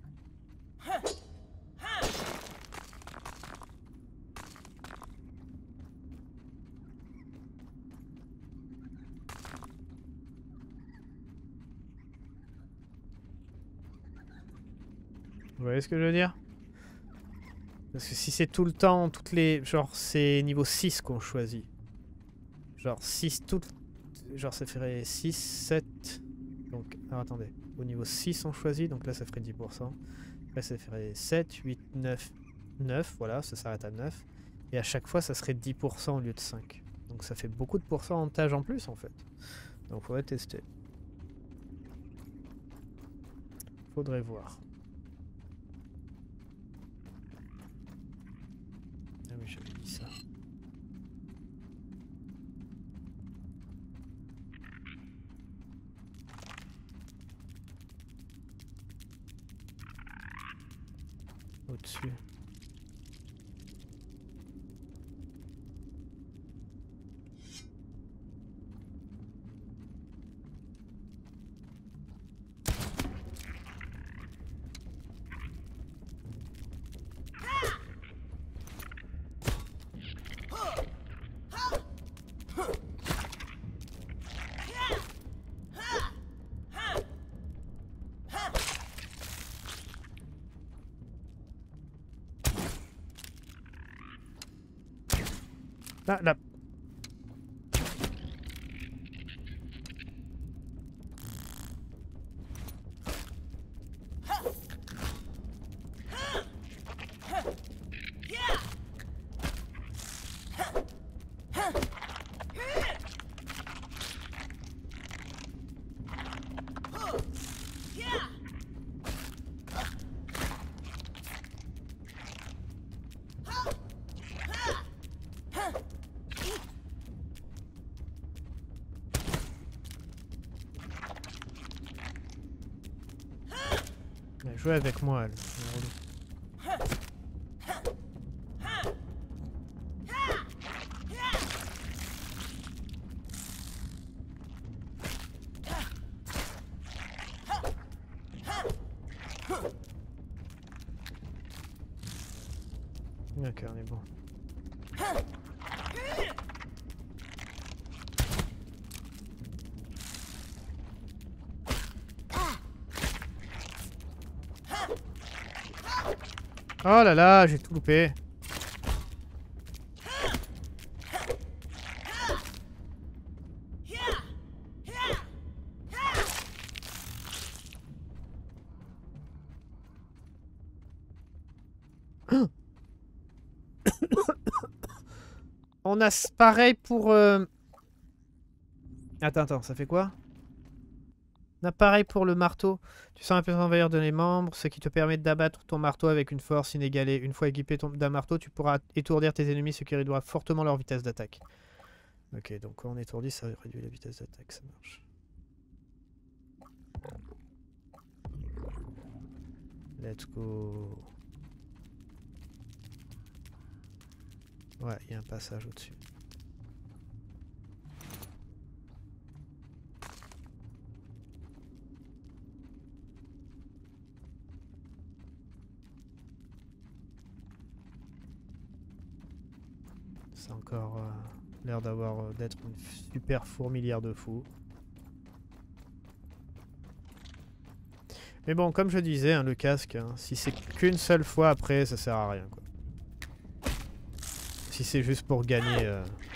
Vous voyez ce que je veux dire? Parce que si c'est tout le temps, toutes les... Genre c'est niveau 6 qu'on choisit. Genre 6 tout... Genre ça ferait 6, 7... Donc, alors attendez. Au niveau 6 on choisit, donc là ça ferait 10%. Après ça ferait 7, 8, 9, 9, voilà, ça s'arrête à 9. Et à chaque fois ça serait 10% au lieu de 5. Donc ça fait beaucoup de pourcentage en plus en fait. Donc faudrait tester. Faudrait voir. Ah oui, j'avais dit ça. Au-dessus. Ah, là. Jouez avec moi, elle. Ok, on est bon. Oh là là, j'ai tout loupé. On a pareil pour... Attends, ça fait quoi? Pareil pour le marteau. Tu sens un peu envahir de les membres, ce qui te permet d'abattre ton marteau avec une force inégalée. Une fois équipé d'un marteau, tu pourras étourdir tes ennemis, ce qui réduira fortement leur vitesse d'attaque. Ok, donc quand on étourdit, ça réduit la vitesse d'attaque, ça marche. Let's go. Ouais, il y a un passage au-dessus. C'est encore l'air d'être une super fourmilière de fou. Mais bon, comme je disais, hein, le casque, hein, si c'est qu'une seule fois après, ça sert à rien, quoi. Si c'est juste pour gagner...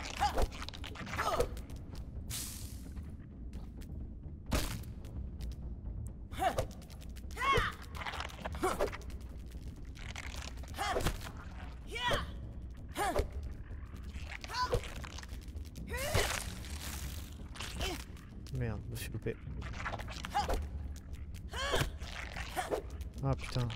Merde, je me suis loupé. Ah putain.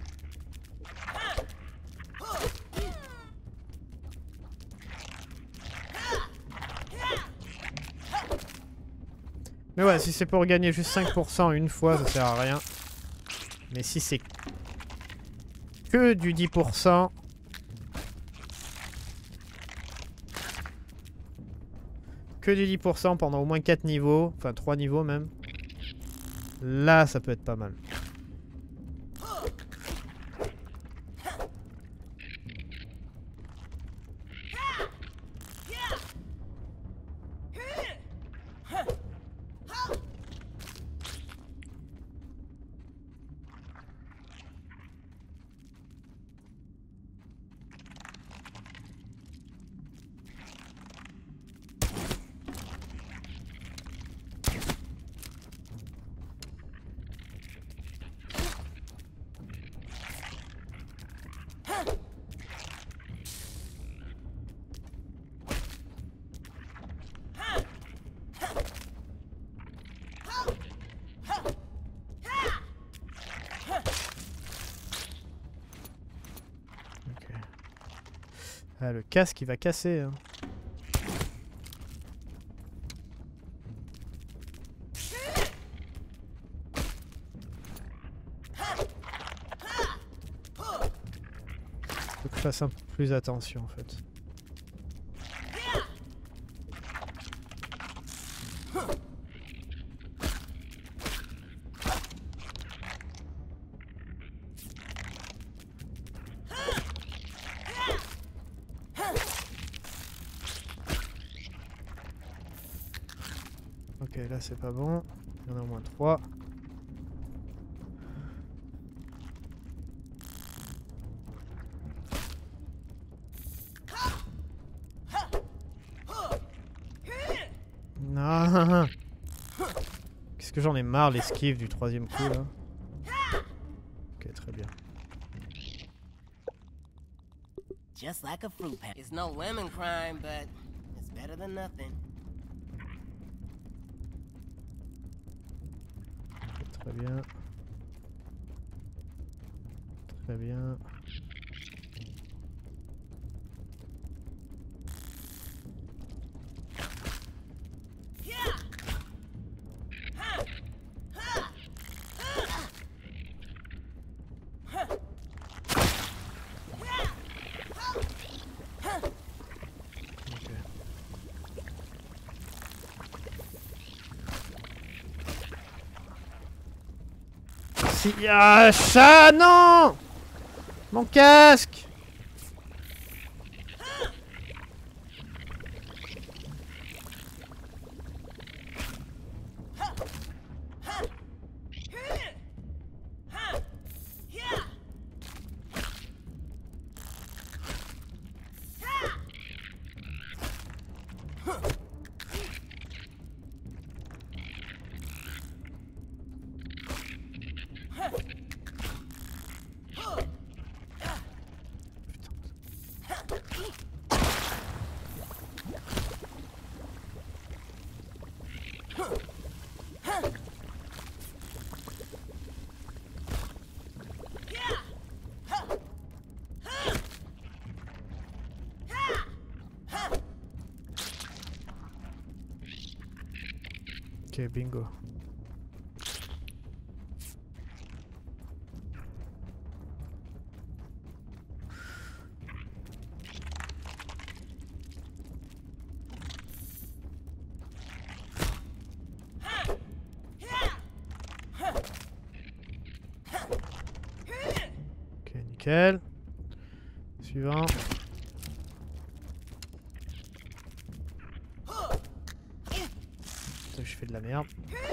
Mais ouais, si c'est pour gagner juste 5% une fois, ça sert à rien. Mais si c'est que du 10%... Que du 10% pendant au moins 4 niveaux, enfin 3 niveaux même. Là, ça peut être pas mal. Ah, le casque, il va casser. Hein. Faut que je fasse un peu plus attention, en fait. Ok, là c'est pas bon. Il y en a au moins 3. Non. Qu'est-ce que j'en ai marre l'esquive du troisième coup là. Ok, très bien. Just like a fruit pan. It's no women crime, but it's better than nothing. Très bien. Très bien. Ah, chat, non! Mon casque! Ok, bingo. Ok, nickel. Suivant. Putain, je fais de la merde.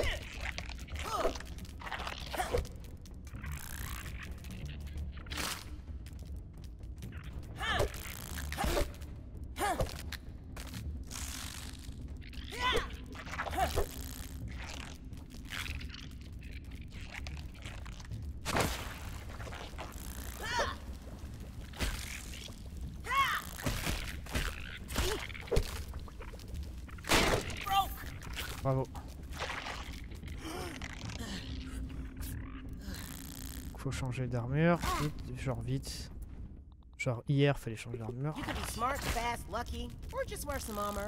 Bravo. Faut changer d'armure. Vite, genre vite. Genre hier, fallait changer d'armure. You could be smart, fast, lucky, or just wear some armor.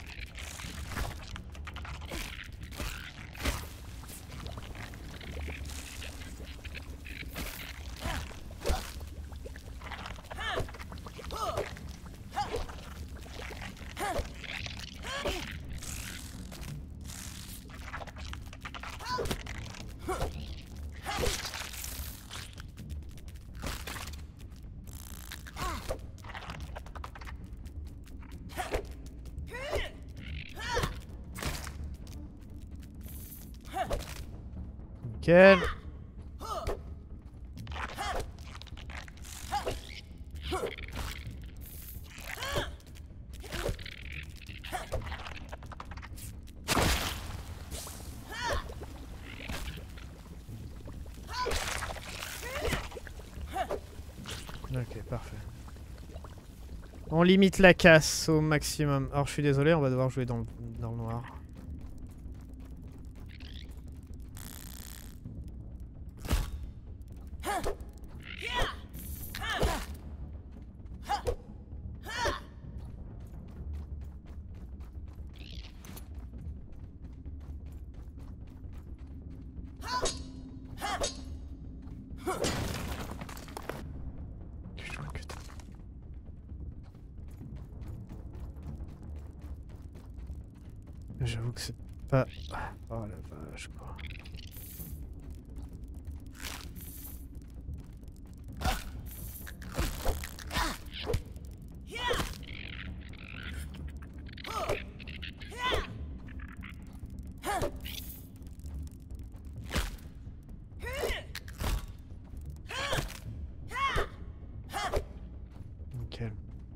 Nickel. Ok, parfait. On limite la casse au maximum. Alors je suis désolé, on va devoir jouer dans le noir. J'avoue que c'est pas... Oh la vache quoi. Nickel.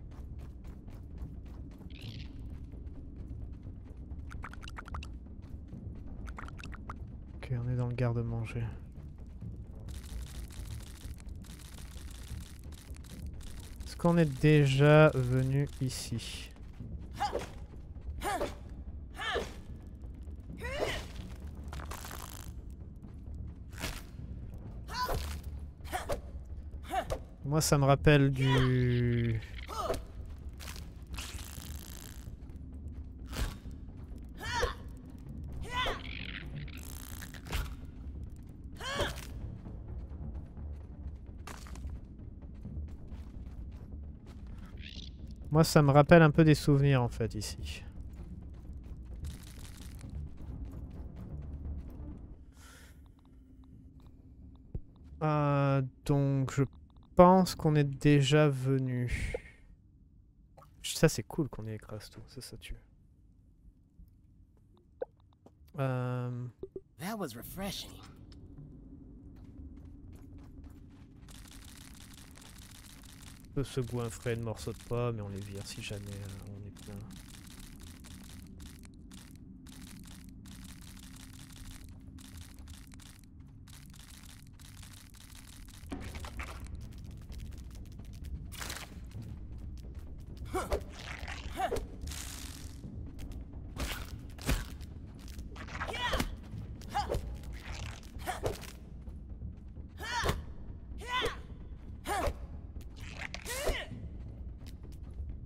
Ok, on est dans le garde-manger. Est-ce qu'on est déjà venu ici? Moi, ça me rappelle du... Moi, ça me rappelle un peu des souvenirs, en fait, ici. Donc, je pense qu'on est déjà venu. Ça, c'est cool qu'on y écrase tout. Ça tue. That was refreshing. On peut se goinfrer de morceaux de pommes et on les vire si jamais on est plein.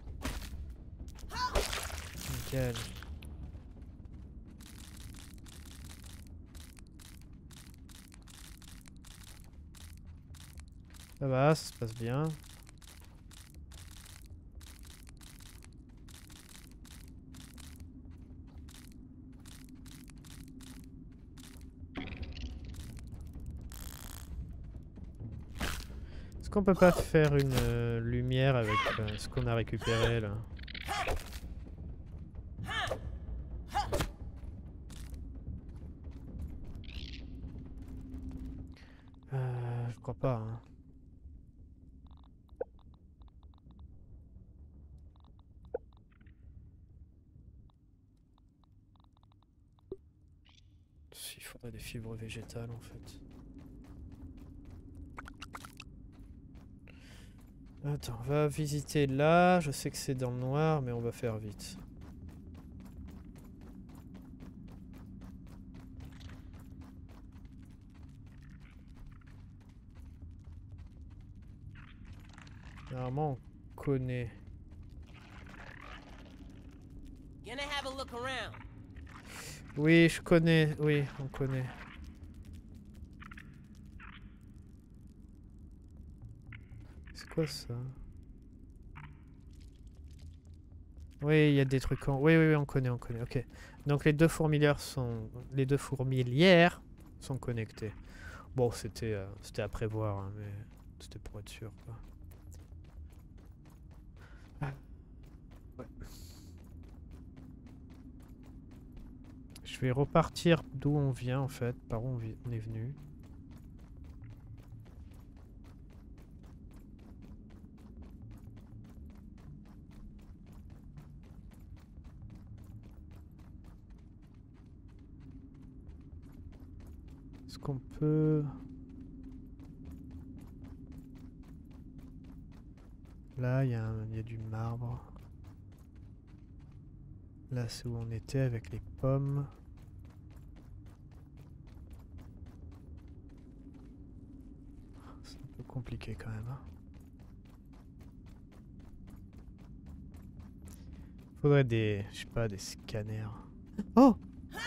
Nickel. Ça va, ça se passe bien. Est-ce qu'on peut pas faire une lumière avec ce qu'on a récupéré là? Je crois pas. Hein. Il faudrait des fibres végétales en fait. Attends, on va visiter là. Je sais que c'est dans le noir, mais on va faire vite. Normalement, on connaît. Gonna have a look around. Oui, je connais. Oui, on connaît. C'est quoi ça? Oui, il y a des trucs en... Oui, oui, oui, on connaît, ok. Donc les deux fourmilières sont... Les deux fourmilières sont connectées. Bon, c'était à prévoir, hein, mais c'était pour être sûr, quoi. Ah. Ouais. Je vais repartir d'où on vient, en fait. Par où on est venu. Est-ce qu'on peut... Là, il y a du marbre. Là, c'est où on était avec les pommes. C'est un peu compliqué quand même. Hein. Faudrait des... Je sais pas, des scanners. Oh!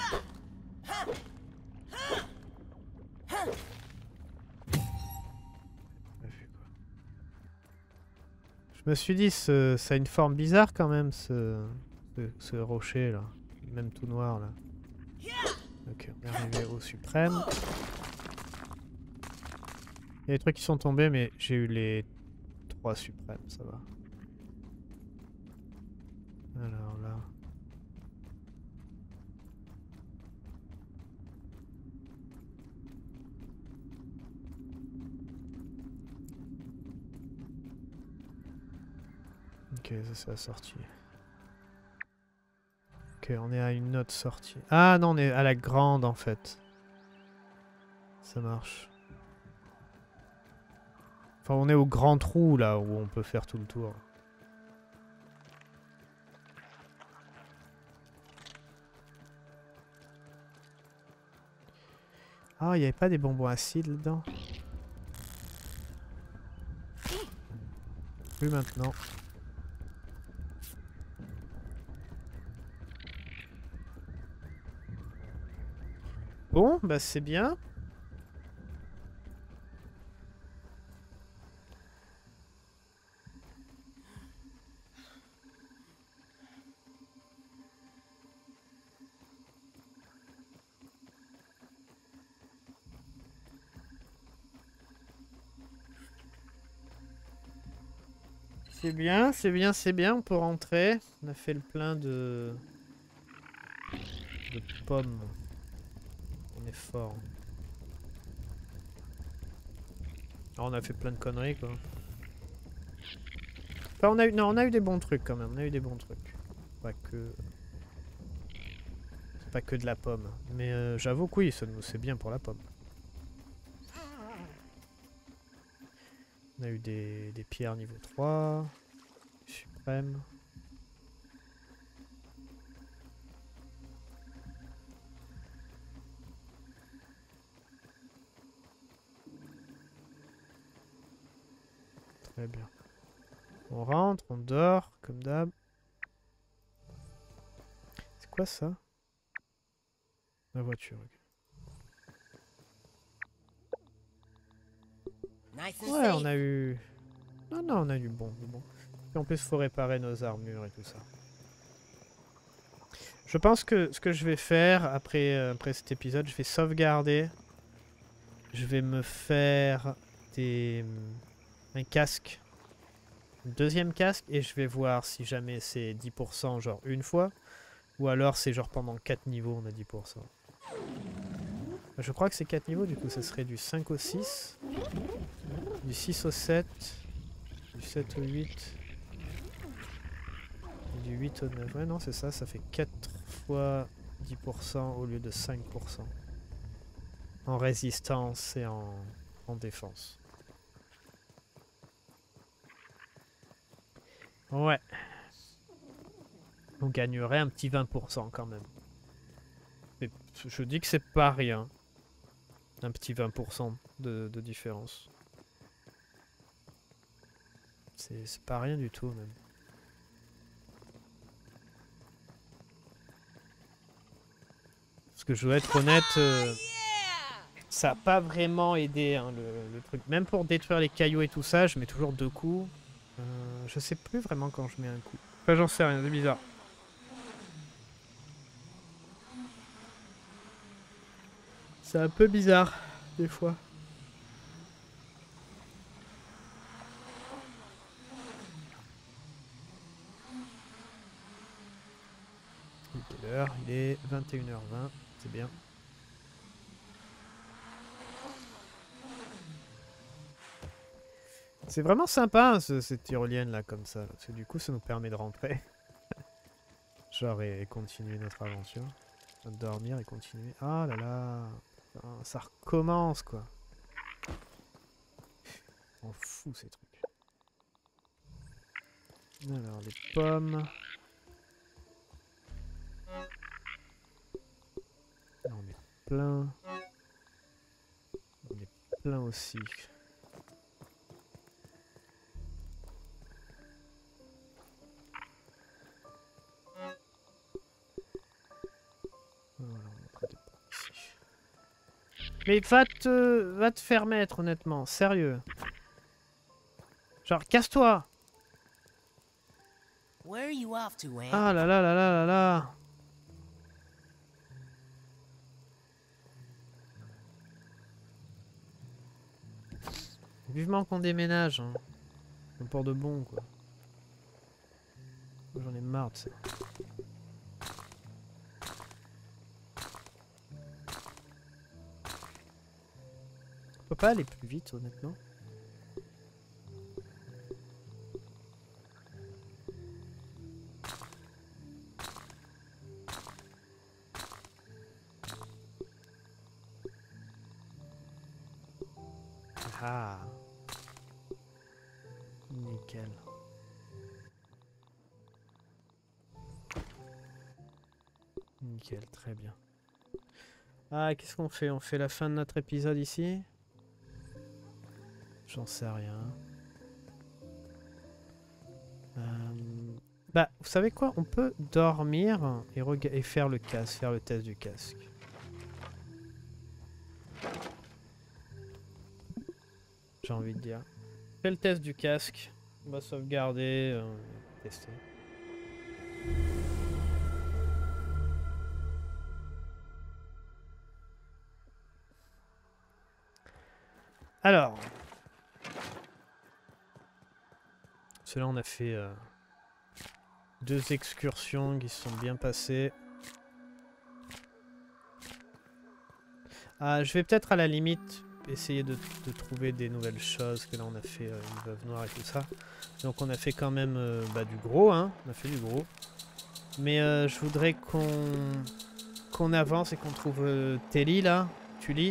Je me suis dit, ça a une forme bizarre quand même, ce rocher là. Même tout noir là. Ok, on est arrivé au suprême. Il y a des trucs qui sont tombés, mais j'ai eu les 3 suprêmes, ça va. Alors là... Ok, ça c'est la sortie. Ok, on est à une autre sortie. Ah non, on est à la grande en fait. Ça marche. Enfin, on est au grand trou là, où on peut faire tout le tour. Ah, il n'y avait pas des bonbons acides là-dedans? Oui, maintenant. Bon, bah c'est bien. C'est bien, c'est bien, c'est bien, on peut rentrer. On a fait le plein de pommes. On est fort. Alors, on a fait plein de conneries quoi. Enfin, non, on a eu des bons trucs quand même, on a eu des bons trucs. Pas que... C'est pas que de la pomme. Mais j'avoue que oui, c'est bien pour la pomme. On a eu des pierres niveau 3. Suprême. Très bien. On rentre, on dort, comme d'hab. C'est quoi ça? La voiture. Okay. Nice and Ouais, on safe. a eu... Non, non, on a eu bon, du bon. Et en plus, faut réparer nos armures et tout ça. Je pense que ce que je vais faire après cet épisode, je vais sauvegarder. Je vais me faire un casque. Un deuxième casque. Et je vais voir si jamais c'est 10% genre une fois. Ou alors c'est genre pendant 4 niveaux on a 10%. Je crois que c'est 4 niveaux, du coup ça serait du 5 au 6. Du 6 au 7. Du 7 au 8. Et du 8 au 9. Ouais non c'est ça, ça fait 4 fois 10% au lieu de 5%. En résistance et en défense. Ouais. On gagnerait un petit 20% quand même. Mais je dis que c'est pas rien. Un petit 20% de différence. C'est pas rien du tout même. Parce que je dois être honnête, ça n'a pas vraiment aidé hein, le truc. Même pour détruire les cailloux et tout ça, je mets toujours 2 coups. Je sais plus vraiment quand je mets un coup. Enfin j'en sais rien, c'est bizarre. C'est un peu bizarre, des fois. Il est quelle heure? Il est 21h20, c'est bien. C'est vraiment sympa hein, cette tyrolienne là comme ça, parce que du coup ça nous permet de rentrer. Genre et continuer notre aventure. Dormir et continuer. Ah là là, putain, ça recommence quoi. On fout ces trucs. Alors les pommes. Là, on est plein. On est plein aussi. Voilà, on mettra des pommes ici. Mais va te faire mettre honnêtement, sérieux. Genre casse-toi. Where are you off to, Aunt? Ah là là là là là là. Vivement qu'on déménage. Hein. Pour de bon quoi. J'en ai marre de ça. On peut pas aller plus vite honnêtement. Ah. Nickel. Nickel, très bien. Ah, qu'est-ce qu'on fait? On fait la fin de notre épisode ici? J'en sais rien. Bah, vous savez quoi? On peut dormir et faire le casque, faire le test du casque. J'ai envie de dire. Fais le test du casque. On va sauvegarder, tester. Alors. Cela, on a fait 2 excursions qui se sont bien passées. Je vais peut-être à la limite essayer de trouver des nouvelles choses, que là on a fait une veuve noire et tout ça. Donc on a fait quand même du gros, hein. On a fait du gros. Mais je voudrais qu'on avance et qu'on trouve Telly là, Tully.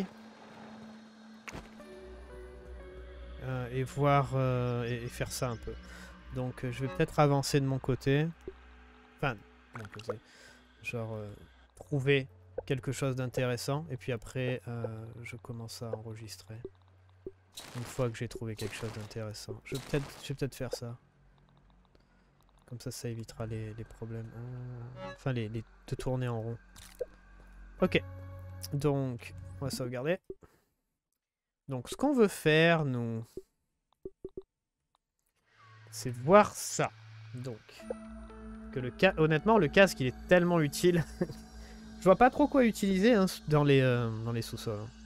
Et voir et faire ça un peu. Donc je vais peut-être avancer de mon côté. Enfin, de mon côté. Genre trouver quelque chose d'intéressant. Et puis après, je commence à enregistrer. Une fois que j'ai trouvé quelque chose d'intéressant. Je vais peut-être faire ça. Comme ça évitera les problèmes. Enfin, de tourner en rond. Ok. Donc, on va sauvegarder. Donc ce qu'on veut faire, nous, c'est voir ça. Donc, que honnêtement, le casque, il est tellement utile. Je vois pas trop quoi utiliser hein, dans les sous-sols. Hein.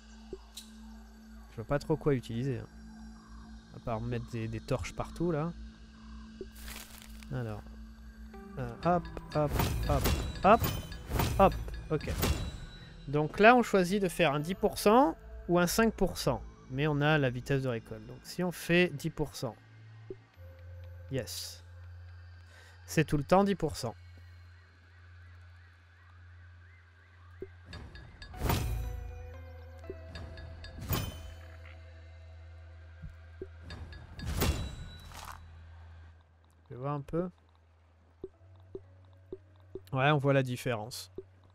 Je vois pas trop quoi utiliser. Hein. À part mettre des torches partout, là. Alors. Hop, hop, hop, hop, hop. Ok. Donc là, on choisit de faire un 10% ou un 5%. Mais on a la vitesse de récolte. Donc si on fait 10%. Yes. C'est tout le temps 10%. Je vais voir un peu. Ouais, on voit la différence.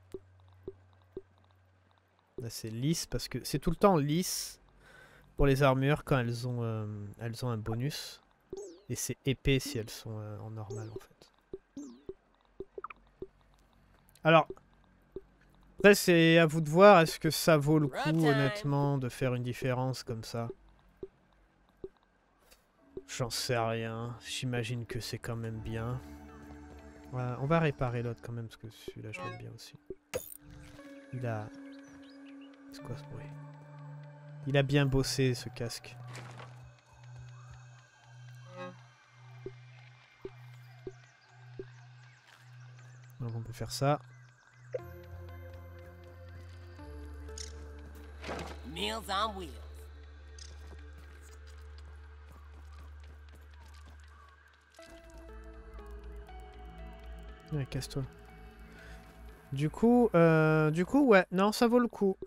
Là, c'est lisse parce que c'est tout le temps lisse pour les armures quand elles ont un bonus. Et c'est épais si elles sont en normal en fait. Alors, après c'est à vous de voir, est-ce que ça vaut le coup honnêtement de faire une différence comme ça? J'en sais rien, j'imagine que c'est quand même bien. Ouais, on va réparer l'autre quand même parce que celui-là je l'aime bien aussi. Il a... C'est quoi ce bruit? Il a bien bossé ce casque. Donc on peut faire ça. Meals on wheels. Ouais, casse-toi. Du coup, ouais, non, ça vaut le coup.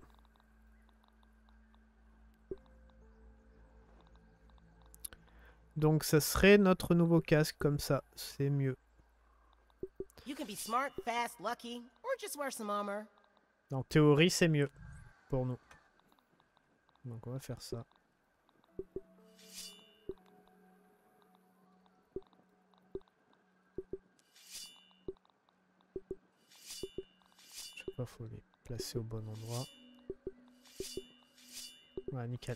Donc ça serait notre nouveau casque comme ça, c'est mieux. You can be smart, fast, lucky, or just wear some armor. En théorie, c'est mieux pour nous. Donc on va faire ça. Chaque fois, faut les placer au bon endroit. Ouais, nickel.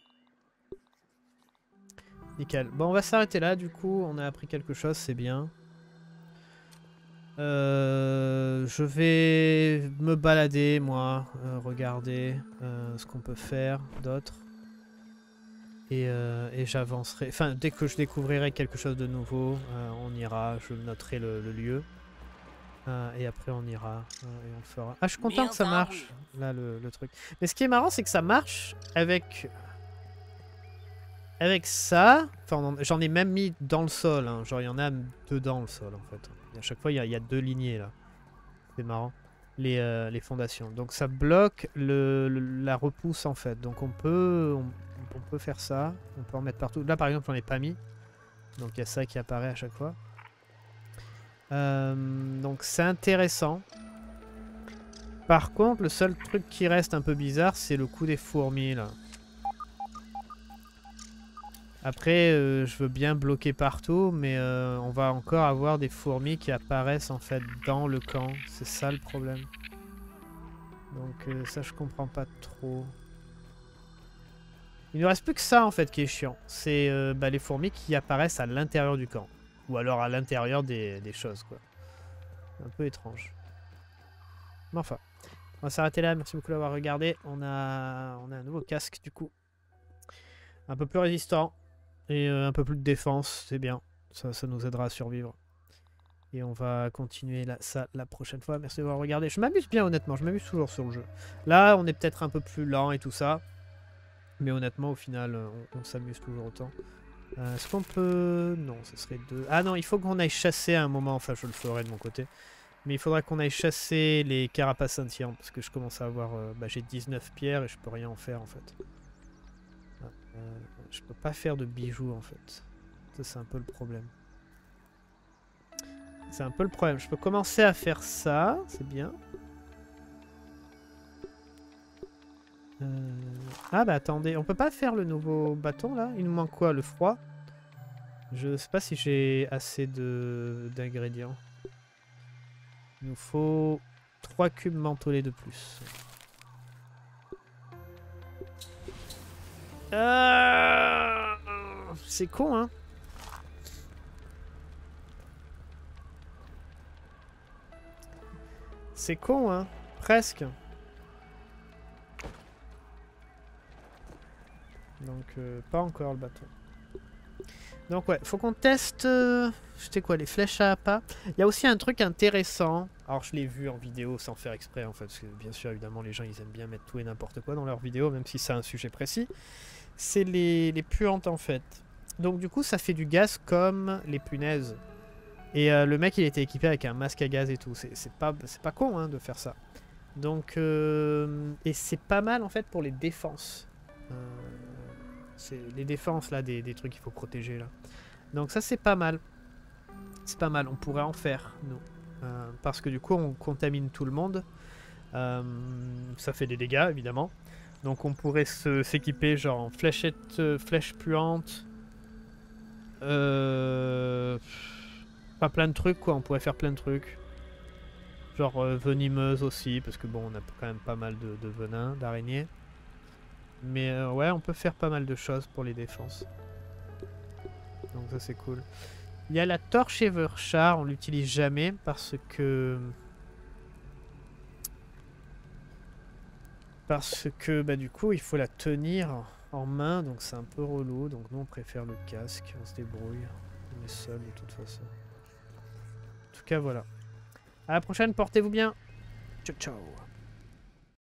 Nickel. Bon, on va s'arrêter là, du coup. On a appris quelque chose, c'est bien. Je vais me balader, moi. Regarder ce qu'on peut faire d'autre. Et j'avancerai. Enfin, dès que je découvrirai quelque chose de nouveau, on ira. Je noterai le lieu. Et après, on ira. Et on le fera. Ah, je suis content que ça marche. Là, le truc. Mais ce qui est marrant, c'est que ça marche avec... Avec ça, enfin, j'en ai même mis dans le sol. Hein. Genre, il y en a deux dans le sol, en fait. Et à chaque fois, il y a deux lignées, là. C'est marrant. Les fondations. Donc, ça bloque la repousse, en fait. Donc, on peut faire ça. On peut en mettre partout. Là, par exemple, on ai pas mis. Donc, il y a ça qui apparaît à chaque fois. Donc, c'est intéressant. Par contre, le seul truc qui reste un peu bizarre, c'est le coup des fourmis, là. Après, je veux bien bloquer partout, mais on va encore avoir des fourmis qui apparaissent en fait dans le camp. C'est ça le problème. Donc ça, je comprends pas trop. Il ne reste plus que ça en fait qui est chiant. C'est les fourmis qui apparaissent à l'intérieur du camp. Ou alors à l'intérieur des choses, quoi. Un peu étrange. Mais enfin, on va s'arrêter là. Merci beaucoup d'avoir regardé. On a un nouveau casque du coup. Un peu plus résistant. Et un peu plus de défense, c'est bien. Ça nous aidera à survivre. Et on va continuer ça la prochaine fois. Merci d'avoir regardé. Je m'amuse bien honnêtement, je m'amuse toujours sur le jeu. Là, on est peut-être un peu plus lent et tout ça. Mais honnêtement, au final, on s'amuse toujours autant. Est-ce qu'on peut... Non, ce serait deux... Ah non, il faut qu'on aille chasser à un moment. Enfin, je le ferai de mon côté. Mais il faudra qu'on aille chasser les carapaces scintillantes. Parce que je commence à avoir... j'ai 19 pierres et je peux rien en faire en fait. Je peux pas faire de bijoux en fait. Ça, c'est un peu le problème. C'est un peu le problème. Je peux commencer à faire ça. C'est bien. Ah bah attendez. On peut pas faire le nouveau bâton là? Il nous manque quoi? Le froid? Je sais pas si j'ai assez d'ingrédients. Il nous faut 3 cubes mentholés de plus. C'est con, hein. C'est con, hein. Presque. Donc, pas encore le bateau. Donc, ouais, faut qu'on teste... C'était quoi, les flèches à appât. Il y a aussi un truc intéressant. Alors, je l'ai vu en vidéo sans faire exprès, en fait. Parce que, bien sûr, évidemment, les gens, ils aiment bien mettre tout et n'importe quoi dans leurs vidéos, même si c'est un sujet précis. C'est les puantes, en fait. Donc, du coup, ça fait du gaz comme les punaises. Et le mec, il était équipé avec un masque à gaz et tout. C'est pas con, hein, de faire ça. Donc, et c'est pas mal, en fait, pour les défenses. C'est les défenses, là, des trucs qu'il faut protéger, là. Donc ça, c'est pas mal. C'est pas mal, on pourrait en faire, nous. Parce que du coup, on contamine tout le monde. Ça fait des dégâts, évidemment. Donc on pourrait s'équiper, genre, en fléchette, flèche puante. Pas plein de trucs, quoi. On pourrait faire plein de trucs. Genre venimeuse aussi, parce que bon, on a quand même pas mal de venin, d'araignées. Mais ouais, on peut faire pas mal de choses pour les défenses. Donc ça, c'est cool. Il y a la torche Everchar, on l'utilise jamais parce que... bah du coup, il faut la tenir en main, donc c'est un peu relou. Donc nous, on préfère le casque, on se débrouille. On est seul de toute façon. En tout cas, voilà. À la prochaine, portez-vous bien. Ciao, ciao.